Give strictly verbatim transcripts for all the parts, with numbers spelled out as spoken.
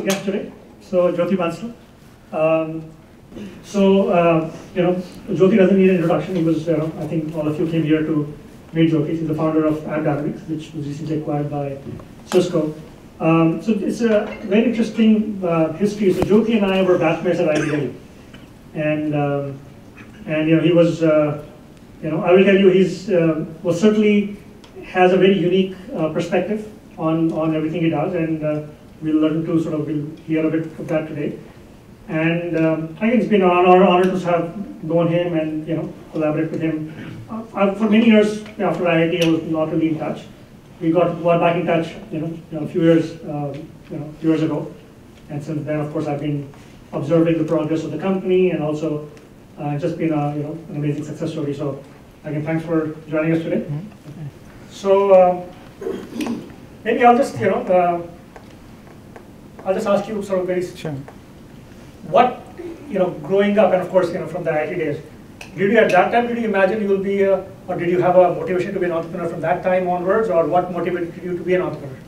guest today. So Jyoti Bansal. Um, so uh, you know, Jyoti doesn't need an introduction. He was, you know, I think all of you came here to meet Jyoti. He's the founder of AppDynamics, which was recently acquired by Cisco. Um, so it's a very interesting uh, history. So Jyoti and I were batchmates at I I T Delhi, and um, and you know he was, uh, you know, I will tell you, he's uh, was certainly has a very unique uh, perspective on on everything he does, and uh, we'll learn to sort of we'll hear a bit of that today. And um, I think it's been an honor, honor to have known him and you know collaborate with him. Uh, I, for many years after I I T, I was not really in touch. We got, got back in touch, you know, you know, a few years, uh, you know, years ago, and since then, of course, I've been observing the progress of the company, and also uh, it's just been a, you know, an amazing success story. So, again, thanks for joining us today. Mm-hmm. So, uh, maybe I'll just, you know, uh, I'll just ask you sort of very, sure. What, you know, growing up, and of course, you know, from the I I T days, did you at that time, did you imagine you will be, a, or did you have a motivation to be an entrepreneur from that time onwards, or what motivated you to be an entrepreneur?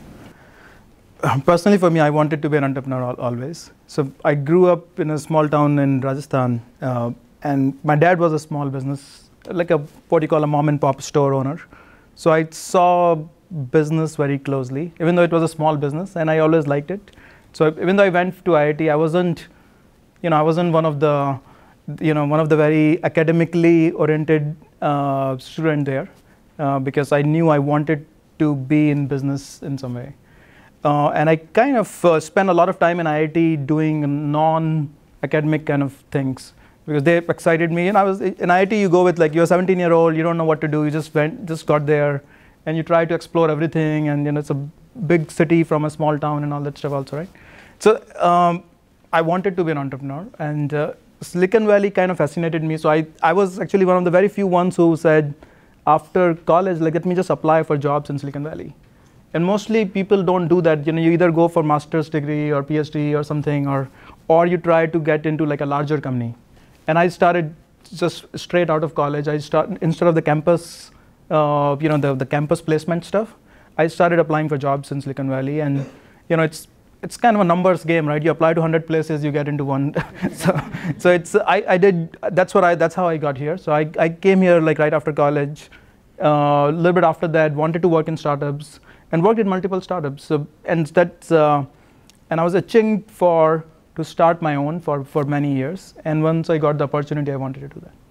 Personally, for me, I wanted to be an entrepreneur al always. So I grew up in a small town in Rajasthan, uh, and my dad was a small business, like a what you call a mom and pop store owner. So I saw business very closely, even though it was a small business, and I always liked it. So even though I went to I I T, I wasn't, you know, I wasn't one of the you know, one of the very academically oriented uh, student there, uh, because I knew I wanted to be in business in some way. Uh, and I kind of uh, spent a lot of time in I I T doing non-academic kind of things because they excited me. And I was in I I T, you go with like, you're a seventeen year old, you don't know what to do, you just went, just got there, and you try to explore everything. And you know, it's a big city from a small town and all that stuff also, right? So um, I wanted to be an entrepreneur, and uh, Silicon Valley kind of fascinated me. So I, I was actually one of the very few ones who said, after college, like, let me just apply for jobs in Silicon Valley. And mostly people don't do that. You know, you either go for master's degree or PhD or something, or, or you try to get into like a larger company. And I started just straight out of college. I started, instead of the campus, uh, you know, the, the campus placement stuff, I started applying for jobs in Silicon Valley. And, you know, it's, it's kind of a numbers game, right? You apply to one hundred places, you get into one. so, so it's I, I did. That's what I. That's how I got here. So I, I came here like right after college. Uh, a little bit after that, wanted to work in startups and worked in multiple startups. So and that's uh, and I was itching for to start my own for for many years. And once I got the opportunity, I wanted to do that.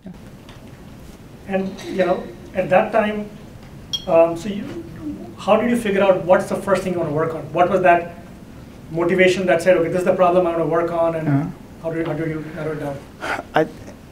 Yeah. And you know, at that time, um, so you, how did you figure out what's the first thing you want to work on? What was that motivation that said, okay, this is the problem I want to work on, and uh-huh. how do you, how do you narrow it down? I,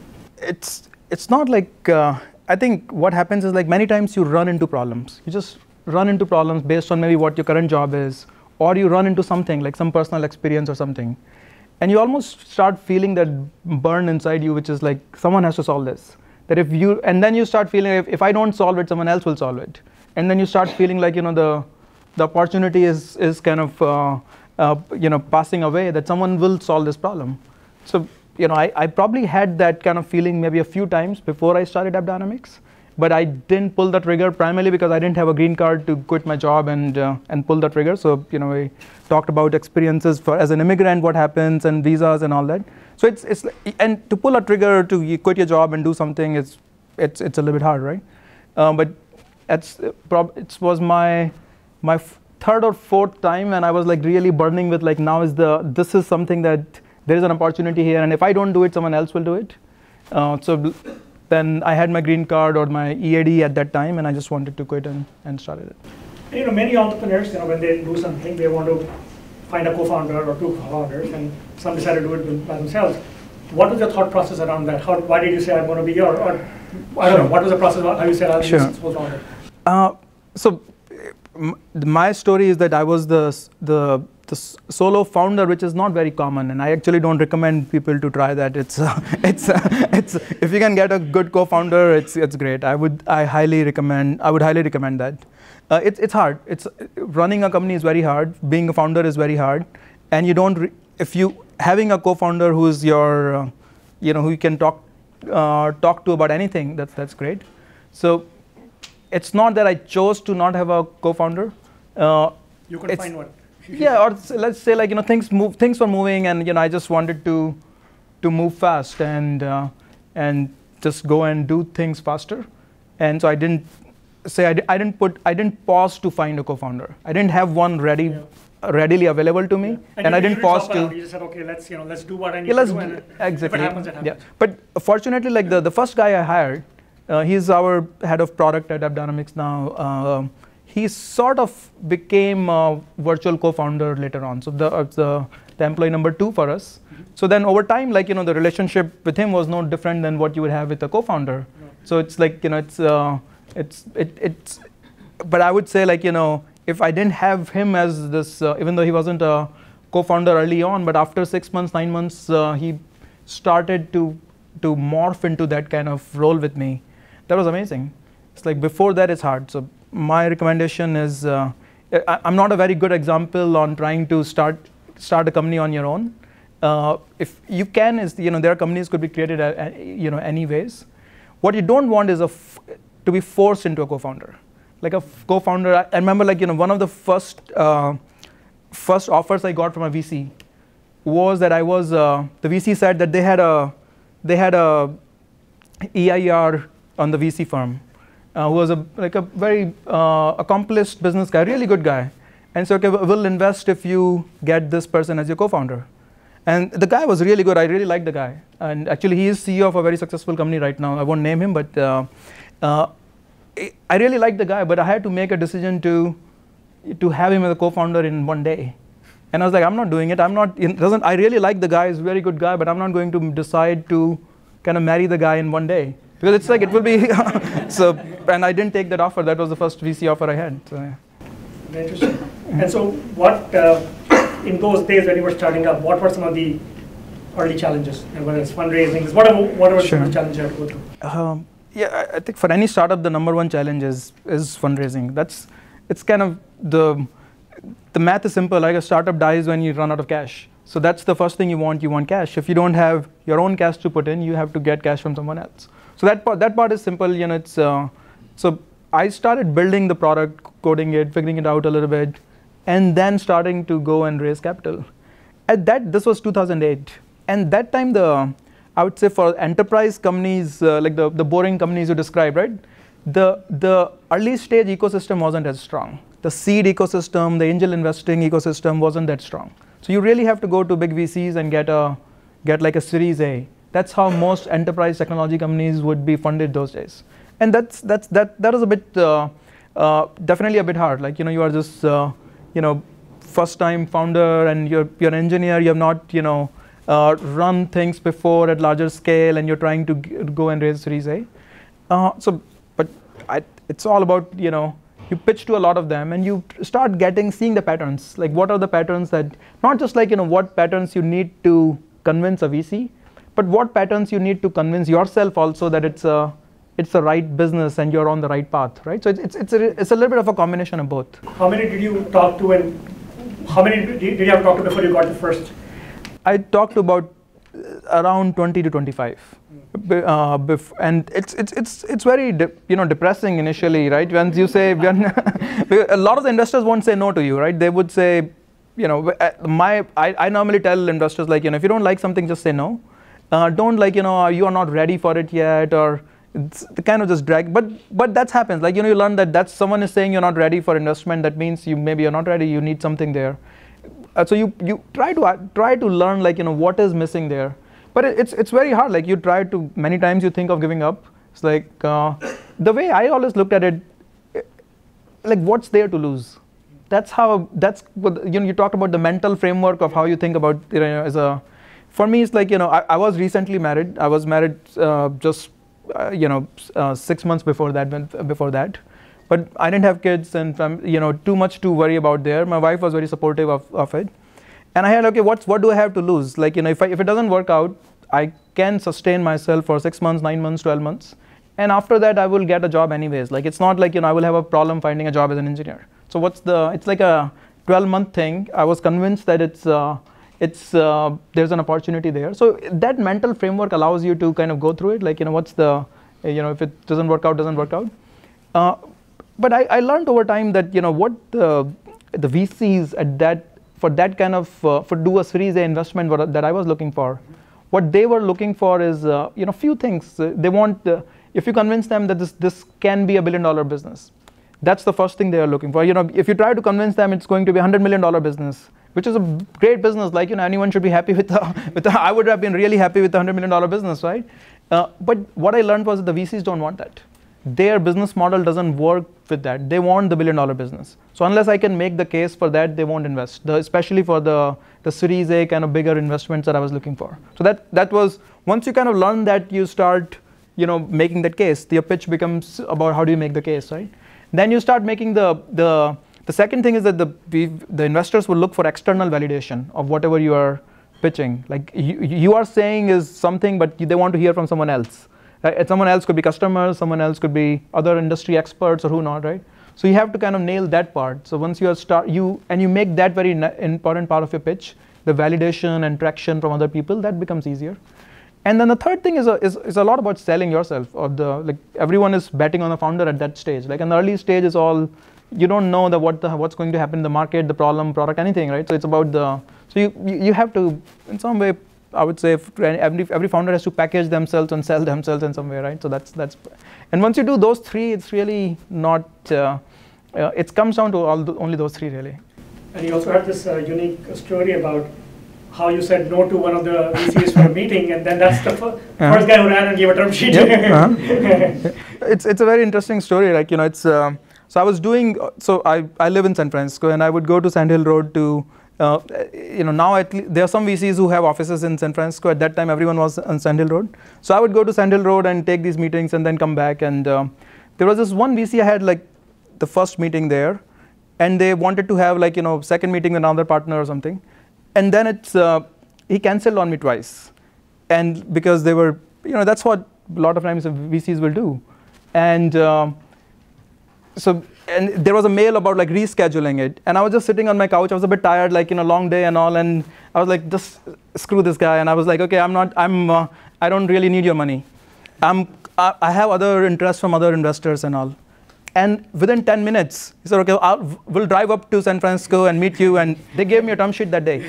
it's it's not like uh, I think what happens is like many times you run into problems. You just run into problems based on maybe what your current job is, or you run into something like some personal experience or something, and you almost start feeling that burn inside you, which is like someone has to solve this. That if you and then you start feeling if, if I don't solve it, someone else will solve it, and then you start feeling like you know the the opportunity is is kind of uh, Uh, you know, passing away, that someone will solve this problem. So, you know, I, I probably had that kind of feeling maybe a few times before I started AppDynamics, but I didn't pull the trigger primarily because I didn't have a green card to quit my job and uh, and pull the trigger. So, you know, we talked about experiences for as an immigrant, what happens, and visas and all that. So it's it's and to pull a trigger to quit your job and do something is it's it's a little bit hard, right? Um, but it's it was my my. third or fourth time, and I was like really burning with like now is the this is something that there is an opportunity here, and if I don't do it, someone else will do it. Uh, so then I had my green card or my E A D at that time, and I just wanted to quit and, and started it. And, you know, many entrepreneurs, you know, when they do something, they want to find a co-founder or two co-founders, and some decide to do it by themselves. What was your thought process around that? How why did you say I'm going to be your, or I don't sure. know, what was the process? How you said I'll sure. be co-founder? Uh, so. My story is that I was the, the the solo founder, which is not very common, and I actually don't recommend people to try that. It's uh, it's uh, it's if you can get a good co-founder, it's it's great. I would I highly recommend I would highly recommend that. Uh, it's it's hard. It's running a company is very hard. Being a founder is very hard, and you don't re if you having a co-founder who is your uh, you know who you can talk uh, talk to about anything. That's that's great. So. It's not that I chose to not have a co-founder. Uh, you could find one. Yeah, or let's say like you know things move, things were moving, and you know I just wanted to to move fast and uh, and just go and do things faster, and so I didn't say I, di I didn't put I didn't pause to find a co-founder. I didn't have one ready. Yeah. Readily available to me, yeah. and, and I didn't pause to. You just said, okay, let's you know, let's do what I need yeah, let's to do, and exactly. if it happens, it happens. Yeah, but fortunately, like the the first guy I hired, uh, he's our head of product at AppDynamics now. Uh, he sort of became a virtual co-founder later on. So the uh, the, the employee number two for us. Mm-hmm. So then over time, like you know, the relationship with him was no different than what you would have with a co-founder. No. So it's like you know, it's uh, it's it, it's. But I would say like you know. If I didn't have him as this, uh, even though he wasn't a co-founder early on, but after six months, nine months, uh, he started to to morph into that kind of role with me. That was amazing. It's like before that, it's hard. So my recommendation is, uh, I, I'm not a very good example on trying to start start a company on your own. Uh, if you can, is you know there are companies could be created uh, you know anyways. What you don't want is a f to be forced into a co-founder. Like a co-founder, I remember like you know one of the first uh, first offers I got from a V C was that I was uh, the V C said that they had a they had a E I R on the V C firm uh, who was a like a very uh, accomplished business guy, really good guy, and so okay, we'll invest if you get this person as your co-founder. And the guy was really good. I really liked the guy, and actually he is C E O of a very successful company right now. I won't name him, but. Uh, uh, I really liked the guy, but I had to make a decision to to have him as a co-founder in one day, and I was like, I'm not doing it. I'm not. It doesn't. I really like the guy. He's a very good guy, but I'm not going to decide to kind of marry the guy in one day because it's like it will be. So, and I didn't take that offer. That was the first V C offer I had. So, yeah. Very interesting. And so, what uh, in those days when you were starting up, what were some of the early challenges, and whether it's fundraising, whatever, whatever sure. the challenges you had to go through? Um, Yeah, I think for any startup, the number one challenge is is fundraising. That's it's kind of the the math is simple. Like a startup dies when you run out of cash. So that's the first thing you want. You want cash. If you don't have your own cash to put in, you have to get cash from someone else. So that part that part is simple. You know, it's uh, so I started building the product, coding it, figuring it out a little bit, and then starting to go and raise capital. At that, this was two thousand eight, and that time the I would say for enterprise companies, uh, like the, the boring companies you described, right? The, the early stage ecosystem wasn't as strong. The seed ecosystem, the angel investing ecosystem wasn't that strong. So you really have to go to big V Cs and get, a, get like a Series A. That's how most enterprise technology companies would be funded those days. And that's, that's, that, that is a bit, uh, uh, definitely a bit hard. Like, you know, you are just, uh, you know, first time founder and you're, you're an engineer, you have not, you know, Uh, run things before at larger scale, and you're trying to g go and raise Series A. Uh, so, but I, it's all about you know you pitch to a lot of them, and you start getting seeing the patterns. Like what are the patterns that not just like you know what patterns you need to convince a V C, but what patterns you need to convince yourself also that it's a it's the right business and you're on the right path, right? So it's it's it's a, it's a little bit of a combination of both. How many did you talk to, and how many did you have to talk to before you got the first? I talked to about around twenty to twenty-five, uh, and it's it's it's it's very you know depressing initially, right? When you say when a lot of the investors won't say no to you, right? They would say, you know, my I, I normally tell investors like you know if you don't like something, just say no. Uh, don't like you know you are not ready for it yet, or it's kind of just drag. But but that happens. Like you know you learn that that's someone is saying you're not ready for investment. That means you maybe you're not ready. You need something there. Uh, so you you try to uh, try to learn like you know what is missing there, but it, it's it's very hard. Like you try to many times you think of giving up. It's like uh, the way I always looked at it, like what's there to lose? That's how that's what, you know you talked about the mental framework of how you think about you know as a. For me, it's like you know I, I was recently married. I was married uh, just uh, you know uh, six months before that. Before that. But I didn't have kids and you know too much to worry about there. My wife was very supportive of, of it, and I had okay, what's what do I have to lose? Like you know, if I, if it doesn't work out, I can sustain myself for six months, nine months, twelve months, and after that I will get a job anyways. Like it's not like you know I will have a problem finding a job as an engineer. So what's the? It's like a twelve month thing. I was convinced that it's uh, it's uh, there's an opportunity there. So that mental framework allows you to kind of go through it. Like you know what's the you know if it doesn't work out, doesn't work out. Uh, But I, I learned over time that you know what the the V Cs at that for that kind of, uh, for do a Series A investment what, that I was looking for, what they were looking for is, uh, you know, few things. Uh, they want, uh, if you convince them that this, this can be a billion dollar business, that's the first thing they are looking for. You know, if you try to convince them it's going to be a hundred million dollar business, which is a great business, like, you know, anyone should be happy with, the, with the, I would have been really happy with the hundred million dollar business, right? Uh, but what I learned was that the V Cs don't want that. Their business model doesn't work with that. They want the billion dollar business. So unless I can make the case for that, they won't invest, the, especially for the, the Series A kind of bigger investments that I was looking for. So that, that was, once you kind of learn that, you start, you know, making that case. Your pitch becomes about how do you make the case, right? Then you start making the, the, the second thing is that the, the investors will look for external validation of whatever you are pitching. Like you, you are saying is something, but they want to hear from someone else. Right? Someone else could be customers, someone else could be other industry experts or who not, right? So you have to kind of nail that part. So once you are start, you, and you make that very important part of your pitch, the validation and traction from other people, that becomes easier. And then the third thing is a, is, is a lot about selling yourself. Or the, like everyone is betting on the founder at that stage. Like in the early stage is all, you don't know the, what the, what's going to happen in the market, the problem, product, anything, right? So it's about the, so you, you have to, in some way, I would say every, every founder has to package themselves and sell themselves in some way, right? So that's, that's, and once you do those three, it's really not, uh, uh, it comes down to all the, only those three really. And you also had this uh, unique story about how you said no to one of the V Cs for a meeting, and then that's the fir uh-huh. first guy who ran and gave a term sheet. Yep. Uh-huh. it's, it's a very interesting story. Like, you know, it's, uh, so I was doing, so I, I live in San Francisco and I would go to Sand Hill Road to, Uh, you know, now at there are some V Cs who have offices in San Francisco. At that time, everyone was on Sand Hill Road. So I would go to Sand Hill Road and take these meetings and then come back. And uh, there was this one V C I had like the first meeting there, and they wanted to have like, you know, second meeting with another partner or something. And then it's uh, he canceled on me twice, and because they were, you know, that's what a lot of times V Cs will do. And uh, so. And there was a mail about like rescheduling it, and I was just sitting on my couch. I was a bit tired, like, you know, long day and all, and I was like, just screw this guy. And I was like, okay, I'm not, I'm, uh, I don't really need your money. I'm, I, I have other interests from other investors and all. And within ten minutes, he said, okay, I'll, we'll drive up to San Francisco and meet you. And they gave me a term sheet that day.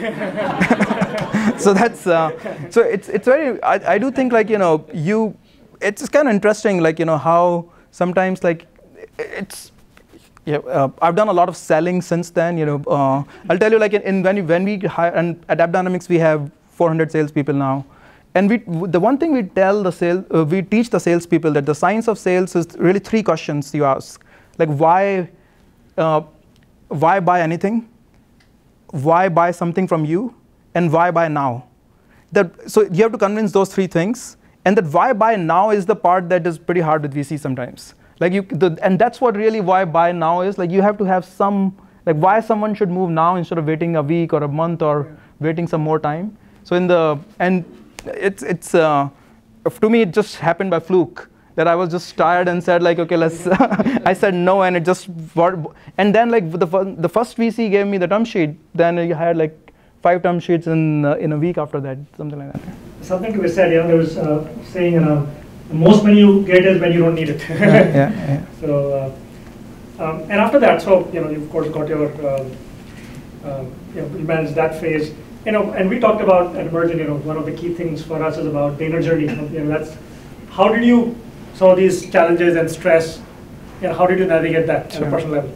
So that's, uh, so it's it's very. I, I do think like, you know, you, it's kind of interesting, like, you know, how sometimes like it's. Yeah, uh, I've done a lot of selling since then. You know, uh, I'll tell you, like in, in when we, when we hire, and at AppDynamics we have four hundred salespeople now, and we the one thing we tell the sales, uh, we teach the salespeople that the science of sales is really three questions you ask, like why, uh, why buy anything, why buy something from you, and why buy now. That so you have to convince those three things, and that why buy now is the part that is pretty hard with V C sometimes. Like you, the, and that's what really why buy now is. Like you have to have some, like why someone should move now instead of waiting a week or a month or yeah. waiting some more time. So in the, and it's, it's uh, to me it just happened by fluke that I was just tired and said like, okay, let's, I said no, and it just, and then like the, the first V C gave me the term sheet, then I had like five term sheets in, uh, in a week after that, something like that. Something to be said, you know, there was uh, saying, you know, the most money you get is when you don't need it. yeah, yeah, yeah. So, uh, um, and after that, so you know, you've of course got your, uh, uh, you know, you managed that phase. You know, and we talked about at Emergent, you know, one of the key things for us is about the inner journey. You know, that's how did you some of these challenges and stress, you know, how did you navigate that sure. at a personal level?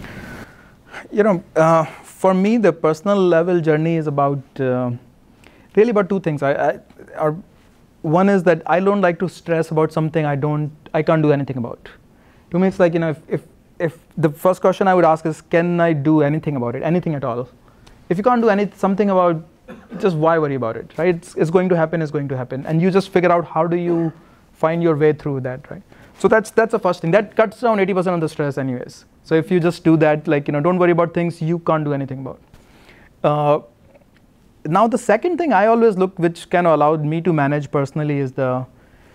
You know, uh, for me, the personal level journey is about uh, really about two things. I, I are. One is that I don't like to stress about something I don't, I can't do anything about. To me, it's like, you know, if, if, if the first question I would ask is, can I do anything about it, anything at all? If you can't do any, something about, just why worry about it, right? It's, it's going to happen, it's going to happen. And you just figure out how do you find your way through that, right? So that's, that's the first thing. That cuts down eighty percent of the stress anyways. So if you just do that, like, you know, don't worry about things you can't do anything about. Uh, Now the second thing I always look, which kind of allowed me to manage personally, is the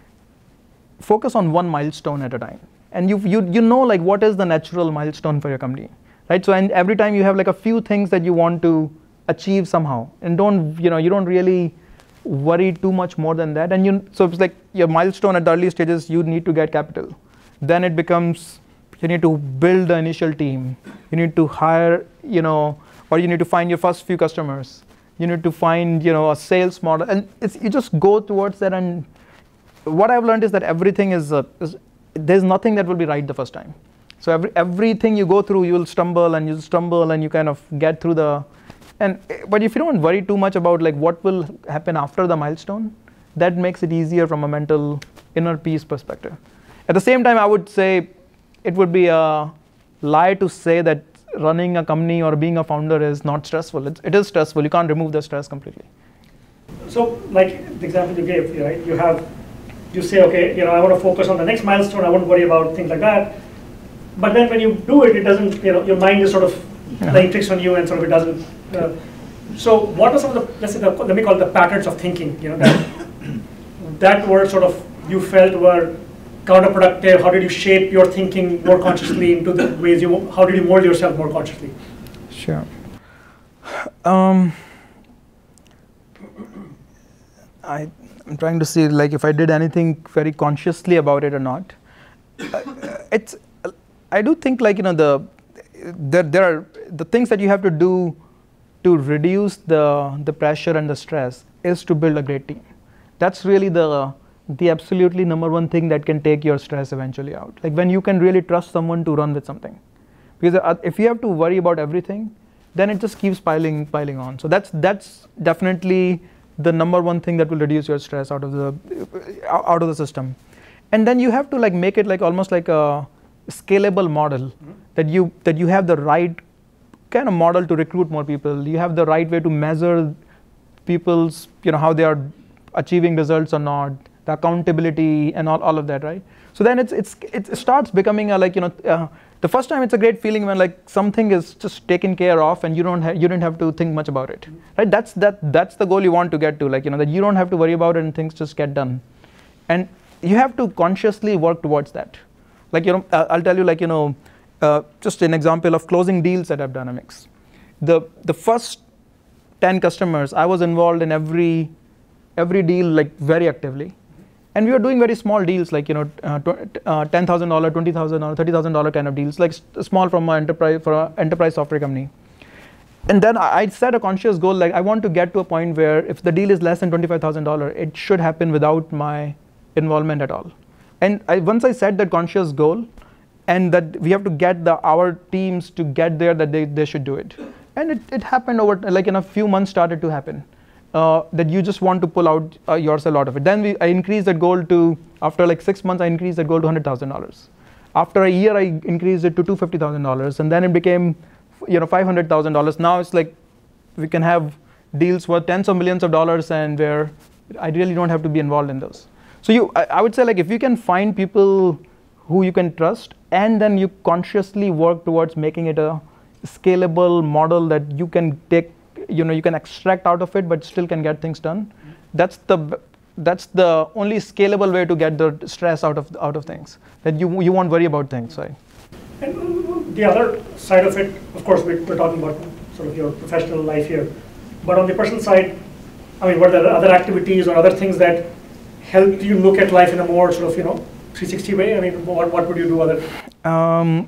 focus on one milestone at a time. And you you you know like what is the natural milestone for your company, right? So and every time you have like a few things that you want to achieve somehow, and don't you know you don't really worry too much more than that. And you so it's like your milestone at the early stages, you need to get capital. Then it becomes you need to build the initial team. You need to hire you know. or you need to find your first few customers. You need to find, you know, a sales model, and it's, you just go towards that. And what I've learned is that everything is, uh, is there's nothing that will be right the first time. So every everything you go through, you'll stumble and you'll stumble and you kind of get through the, and but if you don't worry too much about like what will happen after the milestone, that makes it easier from a mental inner peace perspective. At the same time, I would say it would be a lie to say that running a company or being a founder is not stressful. It's, it is stressful. You can't remove the stress completely. So, like the example you gave, right? You have, you say, okay, you know, I want to focus on the next milestone. I won't worry about things like that. But then when you do it, it doesn't. You know, your mind is sort of yeah. playing tricks on you, and sort of it doesn't. Uh, so, what are some of the, let's say, the, let me call it the patterns of thinking? You know, that that were sort of you felt were counterproductive. How did you shape your thinking more consciously into the ways you, how did you mold yourself more consciously? Sure. Um, I, I'm trying to see like if I did anything very consciously about it or not. Uh, it's, I do think like, you know, the, there, there are the things that you have to do to reduce the, the pressure and the stress is to build a great team. That's really the, the absolutely number one thing that can take your stress eventually out. Like when you can really trust someone to run with something. Because if you have to worry about everything, then it just keeps piling piling on. So that's that's definitely the number one thing that will reduce your stress out of the out of the system. And then you have to like make it like almost like a scalable model mm-hmm. that you that you have the right kind of model to recruit more people. You have the right way to measure people's, you know, how they are achieving results or not, the accountability and all, all of that, right? So then it's it's it starts becoming a like, you know, uh, the first time it's a great feeling when like something is just taken care of and you don't have you didn't have to think much about it, right? That's that that's the goal you want to get to, like, you know, that you don't have to worry about it and things just get done, and you have to consciously work towards that. Like, you know, uh, I'll tell you, like, you know, uh, just an example of closing deals at AppDynamics. The the first ten customers, I was involved in every every deal like very actively. And we were doing very small deals, like, you know, uh, uh, ten thousand dollars, twenty thousand dollars, thirty thousand dollars kind of deals, like small from an enterprise, for an enterprise software company. And then I set a conscious goal, like I want to get to a point where if the deal is less than twenty-five thousand dollars, it should happen without my involvement at all. And I, once I set that conscious goal, and that we have to get the our teams to get there, that they, they should do it. And it, it happened over, like in a few months started to happen. Uh, that you just want to pull out uh, yourself out of it. Then we, I increased that goal to, after like six months, I increased that goal to one hundred thousand dollars. After a year, I increased it to two hundred fifty thousand dollars, and then it became, you know, five hundred thousand dollars. Now it's like we can have deals worth tens of millions of dollars, and where I really don't have to be involved in those. So you, I, I would say, like, if you can find people who you can trust, and then you consciously work towards making it a scalable model that you can take, you know, you can extract out of it, but still can get things done. Mm-hmm. That's the that's the only scalable way to get the stress out of out of things. That you you won't worry about things, right? And the other side of it, of course, we're, we're talking about sort of your professional life here, but on the personal side, I mean, what are the other activities or other things that help you look at life in a more sort of, you know, three sixty way? I mean, what what would you do other? Um,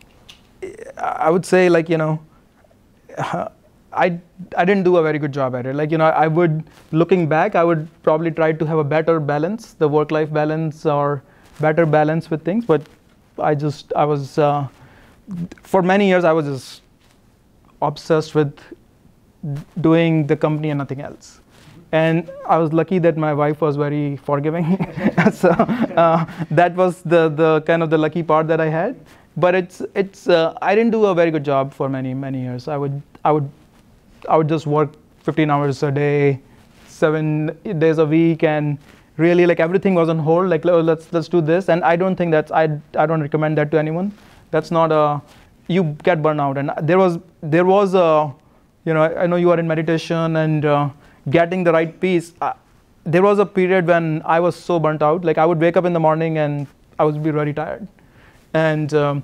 I would say, like, you know. Uh, I, I didn't do a very good job at it. Like, you know, I would, looking back, I would probably try to have a better balance, the work-life balance or better balance with things. But I just, I was, uh, for many years, I was just obsessed with doing the company and nothing else. And I was lucky that my wife was very forgiving. So uh, that was the, the kind of the lucky part that I had. But it's, it's, uh, I didn't do a very good job for many, many years. I would, I would, I would just work fifteen hours a day, seven days a week, and really like everything was on hold. Like, let's let's do this, and I don't think that's I I don't recommend that to anyone. That's not a, you get burnout. And there was there was a, you know, I know you are in meditation and uh, getting the right peace. Uh, there was a period when I was so burnt out. Like I would wake up in the morning and I would be very tired, and um,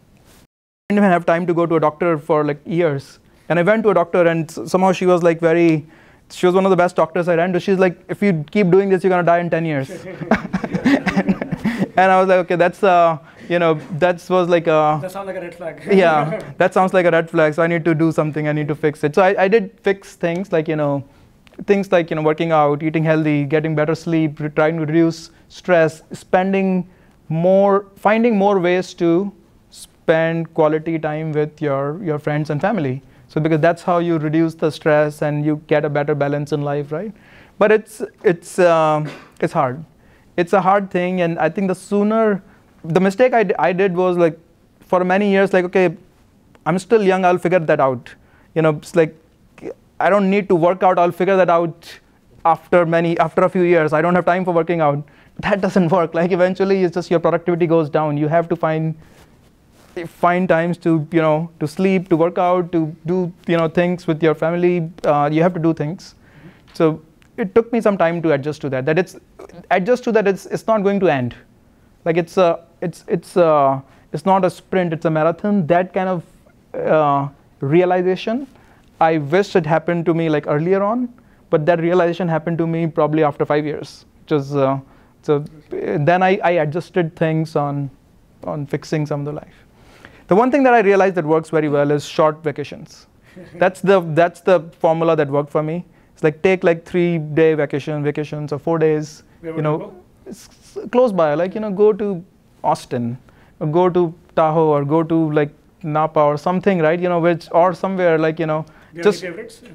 I didn't even have time to go to a doctor for like years. And I went to a doctor, and somehow she was like very, she was one of the best doctors I ran to. She's like, if you keep doing this, you're gonna die in ten years. and, and I was like, okay, that's uh, you know, that was like a... That sounds like a red flag. Yeah, that sounds like a red flag. So I need to do something. I need to fix it. So I, I did fix things like, you know, things like, you know, working out, eating healthy, getting better sleep, trying to reduce stress, spending more, finding more ways to spend quality time with your, your friends and family. So because that's how you reduce the stress and you get a better balance in life, right? But it's, it's, uh, it's hard. It's a hard thing, and I think the sooner, the mistake I, I did was like, for many years, like, okay, I'm still young, I'll figure that out. You know, it's like, I don't need to work out, I'll figure that out after many, after a few years. I don't have time for working out. That doesn't work. Like eventually, it's just your productivity goes down. You have to find, find times to, you know, to sleep, to work out, to do, you know, things with your family. Uh, you have to do things. So it took me some time to adjust to that. That it's adjust to that. It's it's not going to end. Like it's a it's it's a, it's not a sprint. It's a marathon. That kind of uh, realization, I wish it happened to me like earlier on, but that realization happened to me probably after five years. Which is uh, so then I, I adjusted things on on fixing some of the life. The one thing that I realized that works very well is short vacations. That's the that's the formula that worked for me. It's like take like three day vacation, vacations or four days, Where you know, you it's close by, like, you know, go to Austin or go to Tahoe or go to like Napa or something, right? You know, which, or somewhere like, you know, Do you just, have any favorites?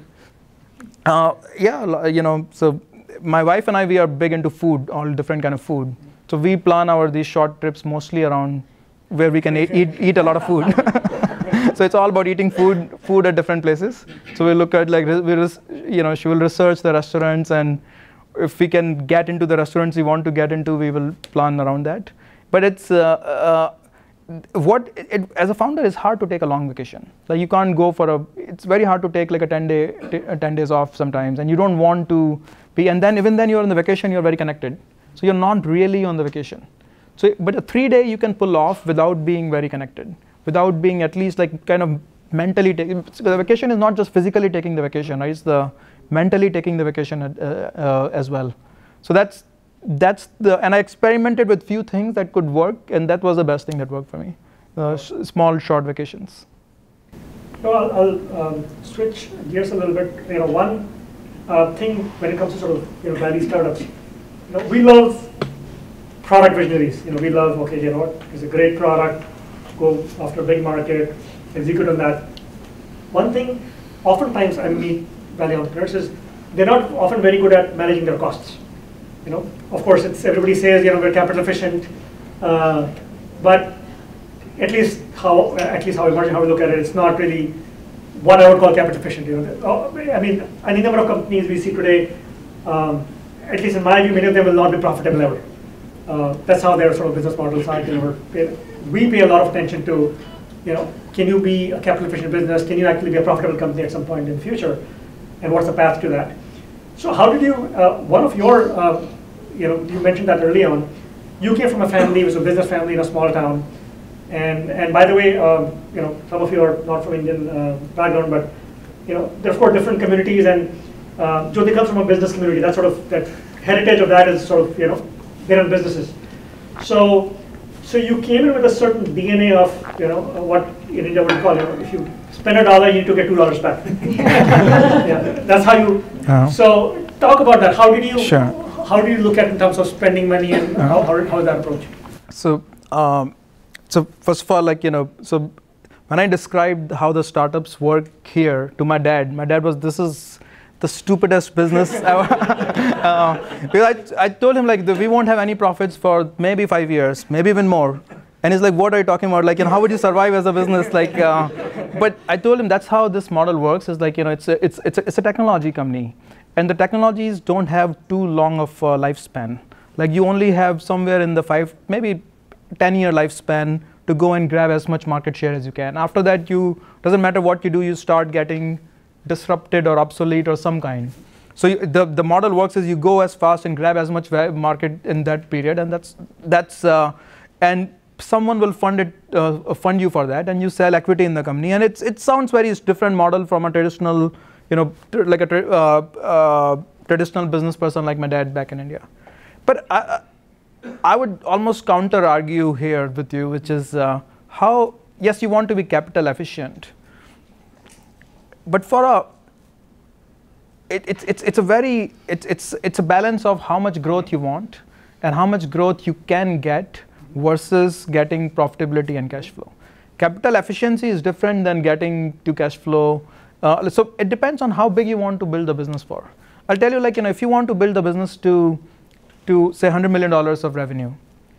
uh, yeah, you know, so my wife and I, we are big into food, all different kind of food. So we plan our, these short trips mostly around where we can eat, eat, eat a lot of food. So it's all about eating food, food at different places. So we look at like, we, you know, she will research the restaurants, and if we can get into the restaurants we want to get into, we will plan around that. But it's, uh, uh, what, it, it, as a founder, it's hard to take a long vacation. Like you can't go for a, it's very hard to take like a ten day, ten days off sometimes, and you don't want to be, and then even then you're on the vacation, you're very connected. So you're not really on the vacation. So, but a three day you can pull off without being very connected, without being at least like kind of mentally taking, the vacation is not just physically taking the vacation, right? It's the mentally taking the vacation uh, uh, as well. So that's, that's the, and I experimented with few things that could work, and that was the best thing that worked for me. Uh, sh small, short vacations. So I'll, I'll um, switch gears a little bit. You know, one uh, thing when it comes to sort of, you know, Valley startups, you know, we love product visionaries. You know, we love, okay, you know what, it's a great product, go after a big market, execute on that. One thing, oftentimes I meet Valley entrepreneurs is they're not often very good at managing their costs. You know, of course, it's everybody says, you know, we're capital efficient, uh, but at least how at least how emerging how we look at it, it's not really what I would call capital efficient. You know, I mean, any number of companies we see today, um, at least in my view, many of them will not be profitable ever. Uh, that's how their sort of business models are. You know, we pay a lot of attention to, you know, can you be a capital efficient business? Can you actually be a profitable company at some point in the future? And what's the path to that? So how did you, uh, one of your, uh, you know, you mentioned that early on, you came from a family, it was a business family in a small town. And, and by the way, um, you know, some of you are not from Indian uh, background, but, you know, there are of course different communities, and uh, Jyoti comes from a business community. That sort of, that heritage of that is sort of, you know, they run businesses. So, so you came in with a certain D N A of, you know, what in India would call, you know, if you spend a dollar, you need to get two dollars back. Yeah, that's how you. Uh-huh. So talk about that. How did you? Sure. How do you look at in terms of spending money, and uh-huh. how, how how is that approach? So, um, so first of all, like, you know, so when I described how the startups work here to my dad, my dad was, this is the stupidest business ever. uh, because I, I told him like the, we won't have any profits for maybe five years, maybe even more. And he's like, what are you talking about? Like, you know, how would you survive as a business? Like, uh, but I told him that's how this model works. Is like, you know, it's a, it's it's a, it's a technology company, and the technologies don't have too long of a lifespan. Like, you only have somewhere in the five, maybe ten year lifespan to go and grab as much market share as you can. After that, you doesn't matter what you do, you start getting disrupted or obsolete or some kind. So you, the the model works is you go as fast and grab as much market in that period, and that's that's uh, and someone will fund it, uh, fund you for that, and you sell equity in the company. And it's it sounds very different model from a traditional, you know, like a uh, uh, traditional business person like my dad back in India. But I, I would almost counter argue here with you, which is uh, how, yes, you want to be capital efficient, but for a, it, it's, it's, it's a very, it's, it's, it's a balance of how much growth you want and how much growth you can get versus getting profitability and cash flow. Capital efficiency is different than getting to cash flow. Uh, so it depends on how big you want to build the business for. I'll tell you, like, you know, if you want to build the business to, to say one hundred million dollars of revenue,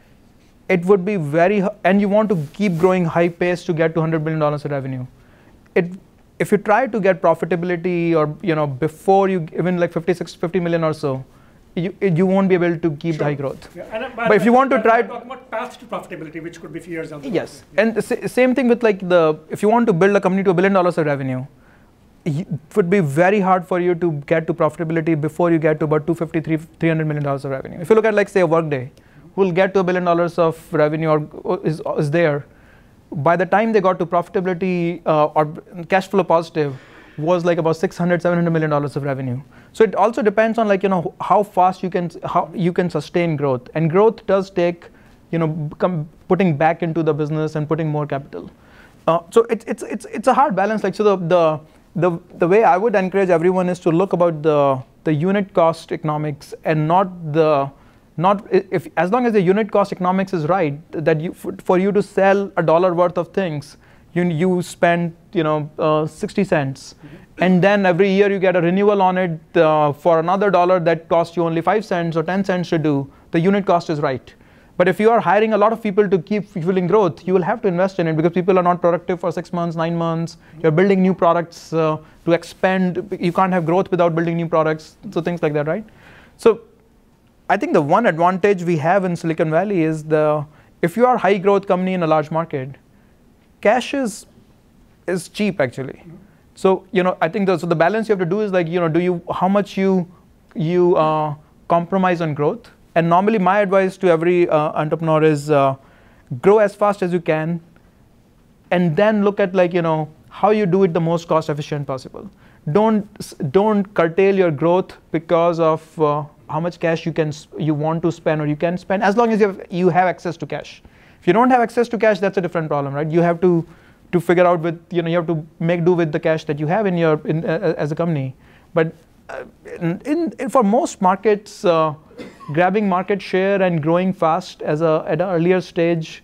it would be very, and you want to keep growing high pace to get to one hundred million dollars of revenue. It, if you try to get profitability or, you know, before you, even like fifty-six, fifty million or so, you, you won't be able to keep sure. the high growth. Yeah. And, uh, but, but if you want to try, I'm talking about path to profitability, which could be few years down the road. Yes, Yeah. and the sa same thing with like the, if you want to build a company to a billion dollars of revenue, it would be very hard for you to get to profitability before you get to about two hundred fifty, three hundred million dollars of revenue. If you look at like say a Workday, who will get to a billion dollars of revenue or is, is there, by the time they got to profitability uh, or cash flow positive, was like about six hundred, seven hundred million dollars of revenue. So it also depends on like, you know, how fast you can, how you can sustain growth. And growth does take, you know, come, putting back into the business and putting more capital. Uh, so it's, it's, it's, it's a hard balance. Like, so the, the, The, the way I would encourage everyone is to look about the, the unit cost economics and not the, not if, as long as the unit cost economics is right, that you, for, for you to sell a dollar worth of things, you, you spend, you know, uh, sixty cents. Mm-hmm. And then every year you get a renewal on it uh, for another dollar that costs you only five cents or ten cents to do, the unit cost is right. But if you are hiring a lot of people to keep fueling growth, you will have to invest in it because people are not productive for six months, nine months. You're building new products uh, to expand. You can't have growth without building new products. So things like that, right? So I think the one advantage we have in Silicon Valley is the, if you are a high growth company in a large market, cash is, is cheap actually. So, you know, I think the, so the balance you have to do is like, you know, do you, how much you, you uh, compromise on growth? And normally my advice to every uh, entrepreneur is uh, grow as fast as you can and then look at like, you know, how you do it the most cost efficient possible. Don't, don't curtail your growth because of uh, how much cash you can, you want to spend or you can spend, as long as you have, you have access to cash. If you don't have access to cash, that's a different problem, right? You have to, to figure out with, you know, you have to make do with the cash that you have in your, in, uh, as a company. But uh, in, in, in, for most markets, uh, grabbing market share and growing fast as a, at an earlier stage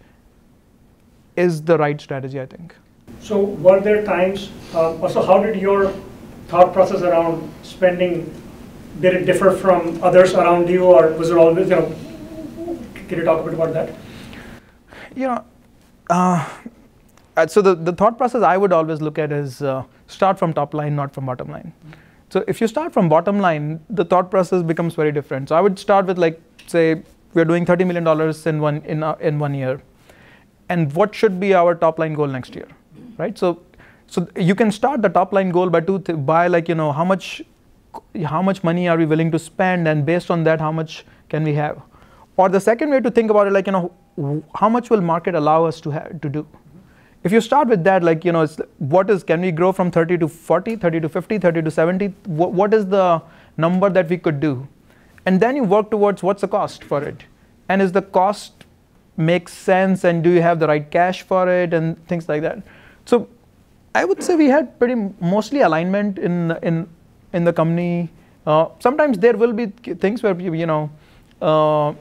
is the right strategy, I think. So were there times, uh, also how did your thought process around spending, did it differ from others around you or was it always, you know, can you talk a bit about that? You know, uh, so the, the thought process I would always look at is uh, start from top line, not from bottom line. Mm-hmm. So if you start from bottom line, the thought process becomes very different. So I would start with like, say, we're doing thirty million dollars in one, in, uh, in one year. And what should be our top line goal next year, right? So, so you can start the top line goal by, two th by like, you know, how much, how much money are we willing to spend and based on that, how much can we have? Or the second way to think about it, like, you know, how much will market allow us to have, to do? If you start with that, like, you know, it's, what is, can we grow from thirty to forty, thirty to fifty, thirty to seventy? What, what is the number that we could do? And then you work towards what's the cost for it? And is the cost makes sense and do you have the right cash for it and things like that? So I would say we had pretty mostly alignment in, in, in the company. Uh, sometimes there will be things where, you know, uh,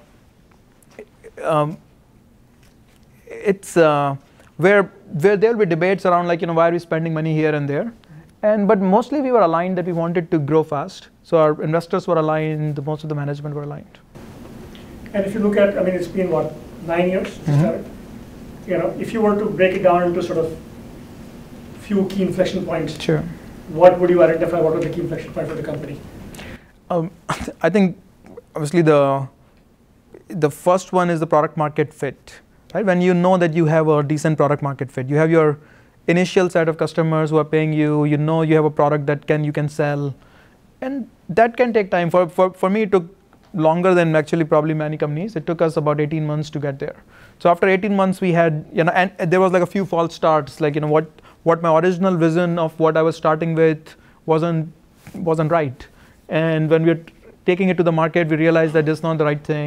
um, it's, uh, where where there will be debates around like, you know, why are we spending money here and there? And but mostly we were aligned that we wanted to grow fast. So our investors were aligned, most of the management were aligned. And if you look at, I mean, it's been what, nine years since Mm-hmm. started? You know, if you were to break it down into sort of few key inflection points, Sure. what would you identify, what were the key inflection points for the company? Um, I think obviously the, the first one is the product market fit. Right? When you know that you have a decent product market fit, you have your initial set of customers who are paying you, you know you have a product that can you can sell, and that can take time. For, for, for me, it took longer than actually probably many companies. It took us about eighteen months to get there. So after eighteen months, we had, you know, and there was like a few false starts, like, you know, what, what my original vision of what I was starting with wasn't, wasn't right. And when we were taking it to the market, we realized that it's not the right thing.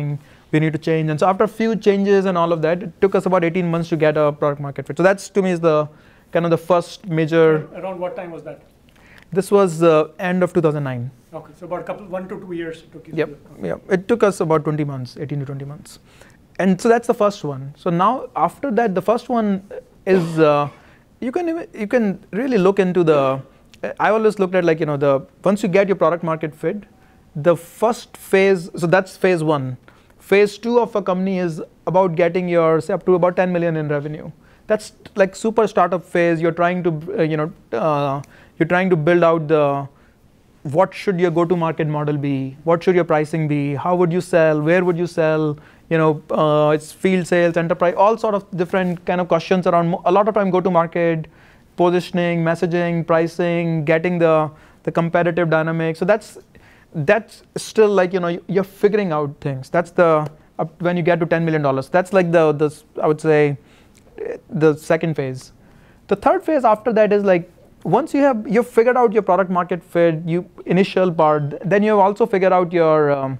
we need to change. And so after a few changes and all of that, it took us about eighteen months to get a product market fit. So that's, to me, is the kind of the first major. Around what time was that? This was uh, end of two thousand nine. Okay, so about a couple, one to two years it took you. Yep, yep. It took us about twenty months, eighteen to twenty months. And so that's the first one. So now after that, the first one is, uh, you can you can really look into the, I always looked at like, you know, the, once you get your product market fit, the first phase, so that's phase one. Phase two of a company is about getting your, say, up to about ten million in revenue. That's like super startup phase. You're trying to, uh, you know, uh, you're trying to build out the, what should your go-to-market model be? What should your pricing be? How would you sell? Where would you sell? You know, uh, it's field sales, enterprise, all sort of different kind of questions around, a lot of time go-to-market, positioning, messaging, pricing, getting the, the competitive dynamics. So that's, that's still like, you know, you're figuring out things. That's the, up when you get to ten million dollars. That's like the, the, I would say, the second phase. The third phase after that is like, once you have, you've figured out your product market fit, you initial part, then you have also figured out your, um,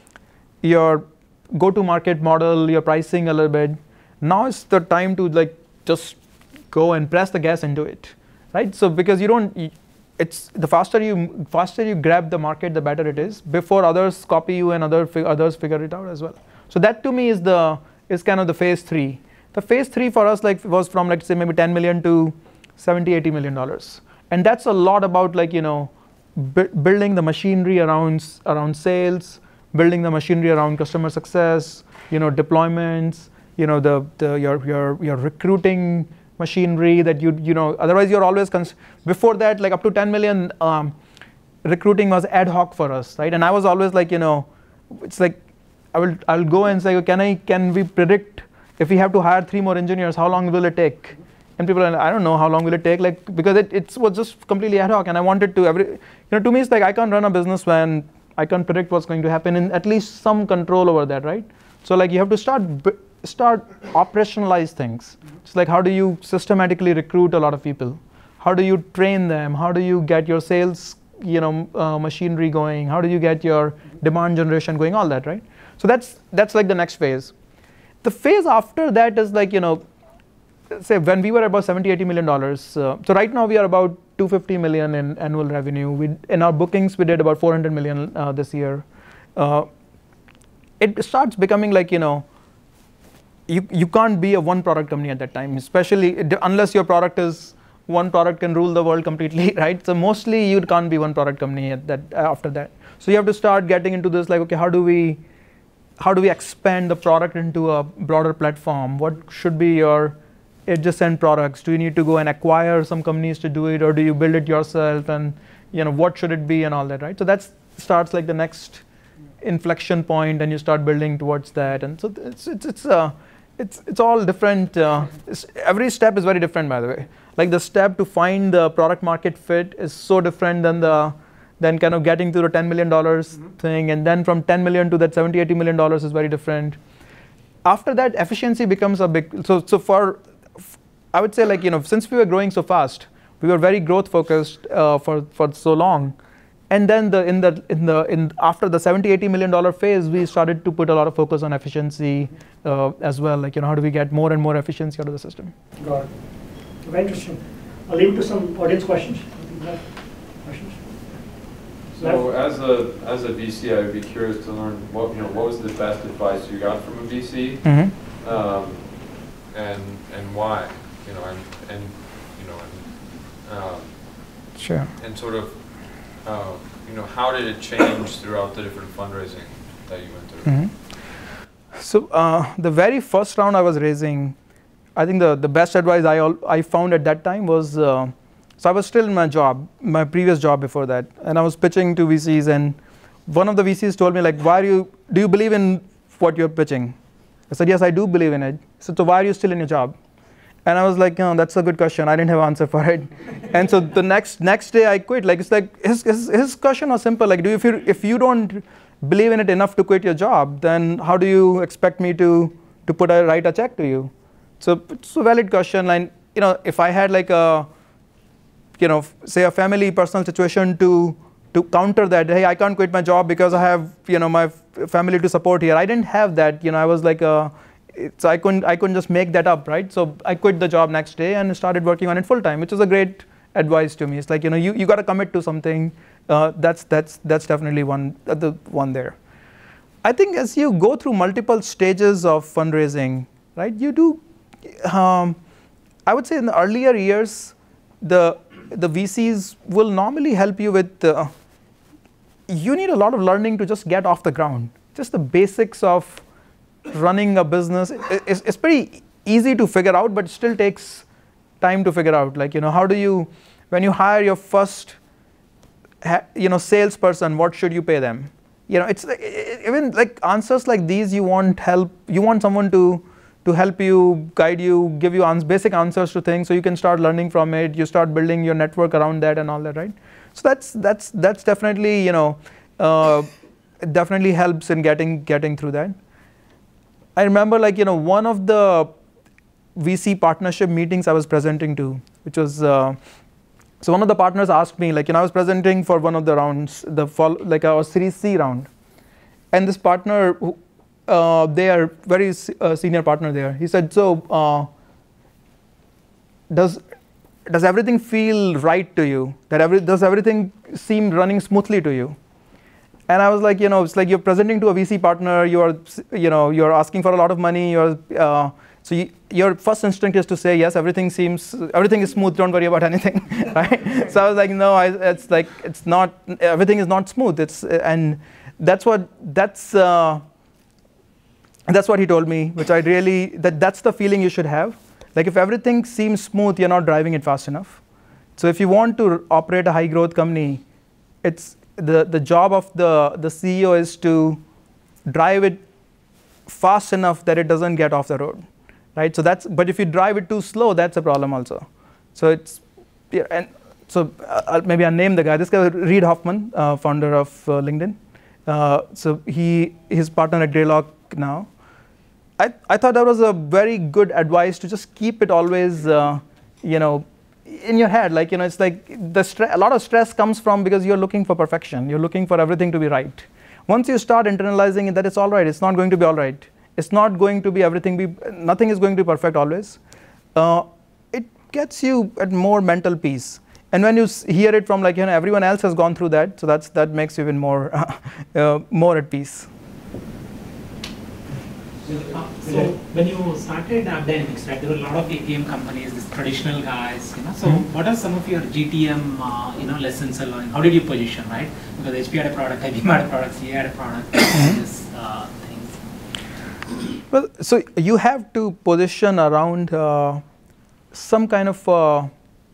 your go-to-market model, your pricing a little bit. Now is the time to like just go and press the gas into it, right? So because you don't, it's the faster you faster you grab the market, the better it is. Before others copy you and other others figure it out as well. So that to me is the is kind of the phase three. The phase three for us like was from like say maybe ten million to seventy, eighty million dollars, and that's a lot about like you know bu building the machinery around around sales, building the machinery around customer success, you know deployments, you know the the your your your recruiting machinery that you you know otherwise you're always cons before that like up to ten million um, recruiting was ad hoc for us, right? And I was always like you know it's like I will I'll go and say can I can we predict if we have to hire three more engineers how long will it take? And people are like, I don't know how long will it take, like because it it was just completely ad hoc, and I wanted to every you know to me it's like I can't run a business when I can't predict what's going to happen, and at least some control over that, right? So like you have to start start operationalize things. It's like how do you systematically recruit a lot of people? How do you train them? How do you get your sales you know uh, machinery going? How do you get your demand generation going? All that, right? So that's that's like the next phase. The phase after that is like you know. Say when we were about seventy, eighty million dollars. Uh, so right now we are about two hundred fifty million in annual revenue. We in our bookings we did about four hundred million uh, this year. Uh, it starts becoming like you know, you you can't be a one product company at that time, especially unless your product is one product can rule the world completely, right? So mostly you can't be one product company at that after that. So you have to start getting into this like okay, how do we, how do we expand the product into a broader platform? What should be your adjacent products? Do you need to go and acquire some companies to do it, or do you build it yourself? And you know what should it be and all that, right? So that starts like the next inflection point, and you start building towards that. And so it's it's it's uh, it's it's all different. Uh, it's, every step is very different, by the way. Like the step to find the product market fit is so different than the than kind of getting to the ten million dollars mm-hmm. thing, and then from ten million to that seventy, eighty million dollars is very different. After that, efficiency becomes a big. So so for I would say like you know since we were growing so fast, we were very growth focused uh, for for so long, and then the in the in the in after the seventy, eighty million dollar phase, we started to put a lot of focus on efficiency uh, as well. Like you know how do we get more and more efficiency out of the system? Got it. Very interesting. I'll leave it to some audience questions. Questions. So as a as a V C, I would be curious to learn what you know what was the best advice you got from a V C, mm-hmm. um, and and why. You know, and, and you know, and, um, sure. And sort of, uh, you know, how did it change throughout the different fundraising that you went through? Mm-hmm. So uh, the very first round I was raising, I think the the best advice I all, I found at that time was, uh, so I was still in my job, my previous job before that, and I was pitching to V Cs, and one of the V Cs told me like, why are you do you believe in what you're pitching? I said yes, I do believe in it. So, so why are you still in your job? And I was like, no, that's a good question. I didn't have an answer for it. And so the next next day I quit. Like it's like his his, his question was simple. Like, do you, if you if you don't believe in it enough to quit your job, then how do you expect me to to put a write a check to you? So it's a valid question. And you know, if I had like a you know say a family personal situation to to counter that. Hey, I can't quit my job because I have, you know, my family to support here. I didn't have that. You know, I was like, a, so I couldn't, I couldn't just make that up, right? So I quit the job next day and started working on it full time, which is a great advice to me. It's like, you know, you, you got to commit to something. Uh, that's that's that's definitely one uh, the one there. I think as you go through multiple stages of fundraising, right? You do. Um, I would say in the earlier years, the the V Cs will normally help you with. Uh, you need a lot of learning to just get off the ground. Just the basics of running a business. It's, it's pretty easy to figure out, but it still takes time to figure out. Like, you know, how do you, when you hire your first, you know, salesperson, what should you pay them? You know, it's even like answers like these. You want help. You want someone to to help you, guide you, give you ans basic answers to things, so you can start learning from it. You start building your network around that and all that, right? So that's that's that's definitely, you know, uh, it definitely helps in getting getting through that. I remember, like, you know, one of the V C partnership meetings I was presenting to, which was. Uh, So one of the partners asked me, like, you know, I was presenting for one of the rounds, the fall, like our Series C round, and this partner, uh, they are very uh, senior partner there. He said, "So, uh, does does everything feel right to you? That every does everything seem running smoothly to you?" And I was like, you know, it's like you're presenting to a V C partner. You are, you know, you're asking for a lot of money. You're uh, So you, your first instinct is to say, yes, everything seems, everything is smooth, don't worry about anything, right? So I was like, no, I, it's like, it's not, everything is not smooth. It's, and that's what, that's, uh, that's what he told me, which I really, that that's the feeling you should have. Like, if everything seems smooth, you're not driving it fast enough. So if you want to operate a high growth company, it's, the, the job of the, the C E O is to drive it fast enough that it doesn't get off the road. Right, so that's, but if you drive it too slow, that's a problem also. So it's, yeah, and so uh, maybe I'll name the guy. This guy, Reid Hoffman, uh, founder of uh, LinkedIn. Uh, so he, his partner at Greylock now. I, I thought that was a very good advice to just keep it always, uh, you know, in your head. Like, you know, it's like the stre- a lot of stress comes from because you're looking for perfection. You're looking for everything to be right. Once you start internalizing it, that it's all right. It's not going to be all right. It's not going to be everything, be, nothing is going to be perfect always. Uh, it gets you at more mental peace. And when you hear it from, like, you know, everyone else has gone through that, so that's, that makes you even more, uh, more at peace. Uh, so when you started AppDynamics, right, there were a lot of A T M companies, these traditional guys, you know. So mm-hmm. what are some of your G T M, uh, you know, lessons learned? How did you position, right? Because H P had a product, I B M had a product, C A had a product, this, uh, Well, so you have to position around uh, some kind of uh,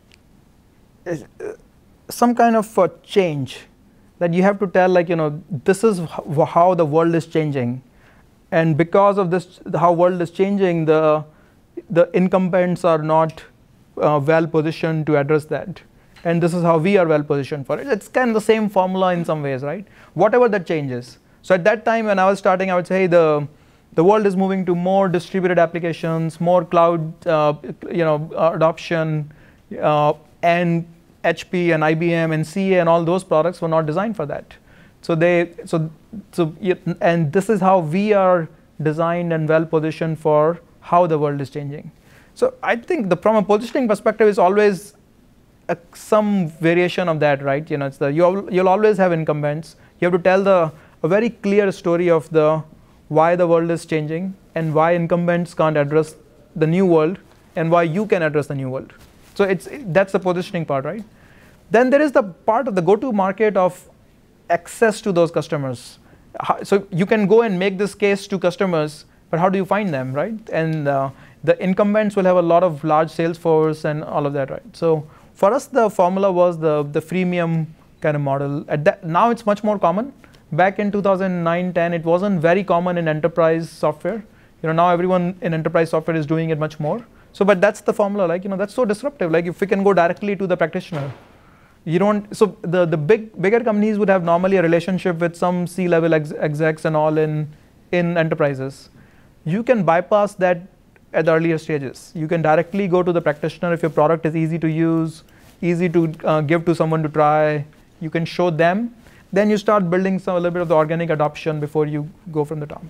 some kind of uh, change that you have to tell, like, you know, this is how the world is changing, and because of this, how world is changing, the the incumbents are not uh, well positioned to address that, and this is how we are well positioned for it. It's kind of the same formula in some ways, right? Whatever that changes. So at that time when I was starting, I would say the The world is moving to more distributed applications, more cloud, uh, you know, adoption, uh, and H P and I B M and C A and all those products were not designed for that. So they, so, so, and this is how we are designed and well positioned for how the world is changing. So I think the, from a positioning perspective, is always a, some variation of that, right? You know, it's the you'll you'll always have incumbents. You have to tell the a very clear story of the why the world is changing and why incumbents can't address the new world and why you can address the new world. So it's that's the positioning part, right? Then there is the part of the go-to market of access to those customers. So you can go and make this case to customers, but how do you find them, right? And uh, the incumbents will have a lot of large sales force and all of that, right? So for us, the formula was the the freemium kind of model. At that, now it's much more common. Back in two thousand nine ten, it wasn't very common in enterprise software. You know, now everyone in enterprise software is doing it much more. So, but that's the formula. Like, you know, that's so disruptive. Like, if we can go directly to the practitioner, you don't. So the the big bigger companies would have normally a relationship with some C-level ex execs and all in in enterprises. You can bypass that at the earlier stages. You can directly go to the practitioner if your product is easy to use, easy to uh, give to someone to try. you can show them, then you start building some a little bit of the organic adoption before you go from the top.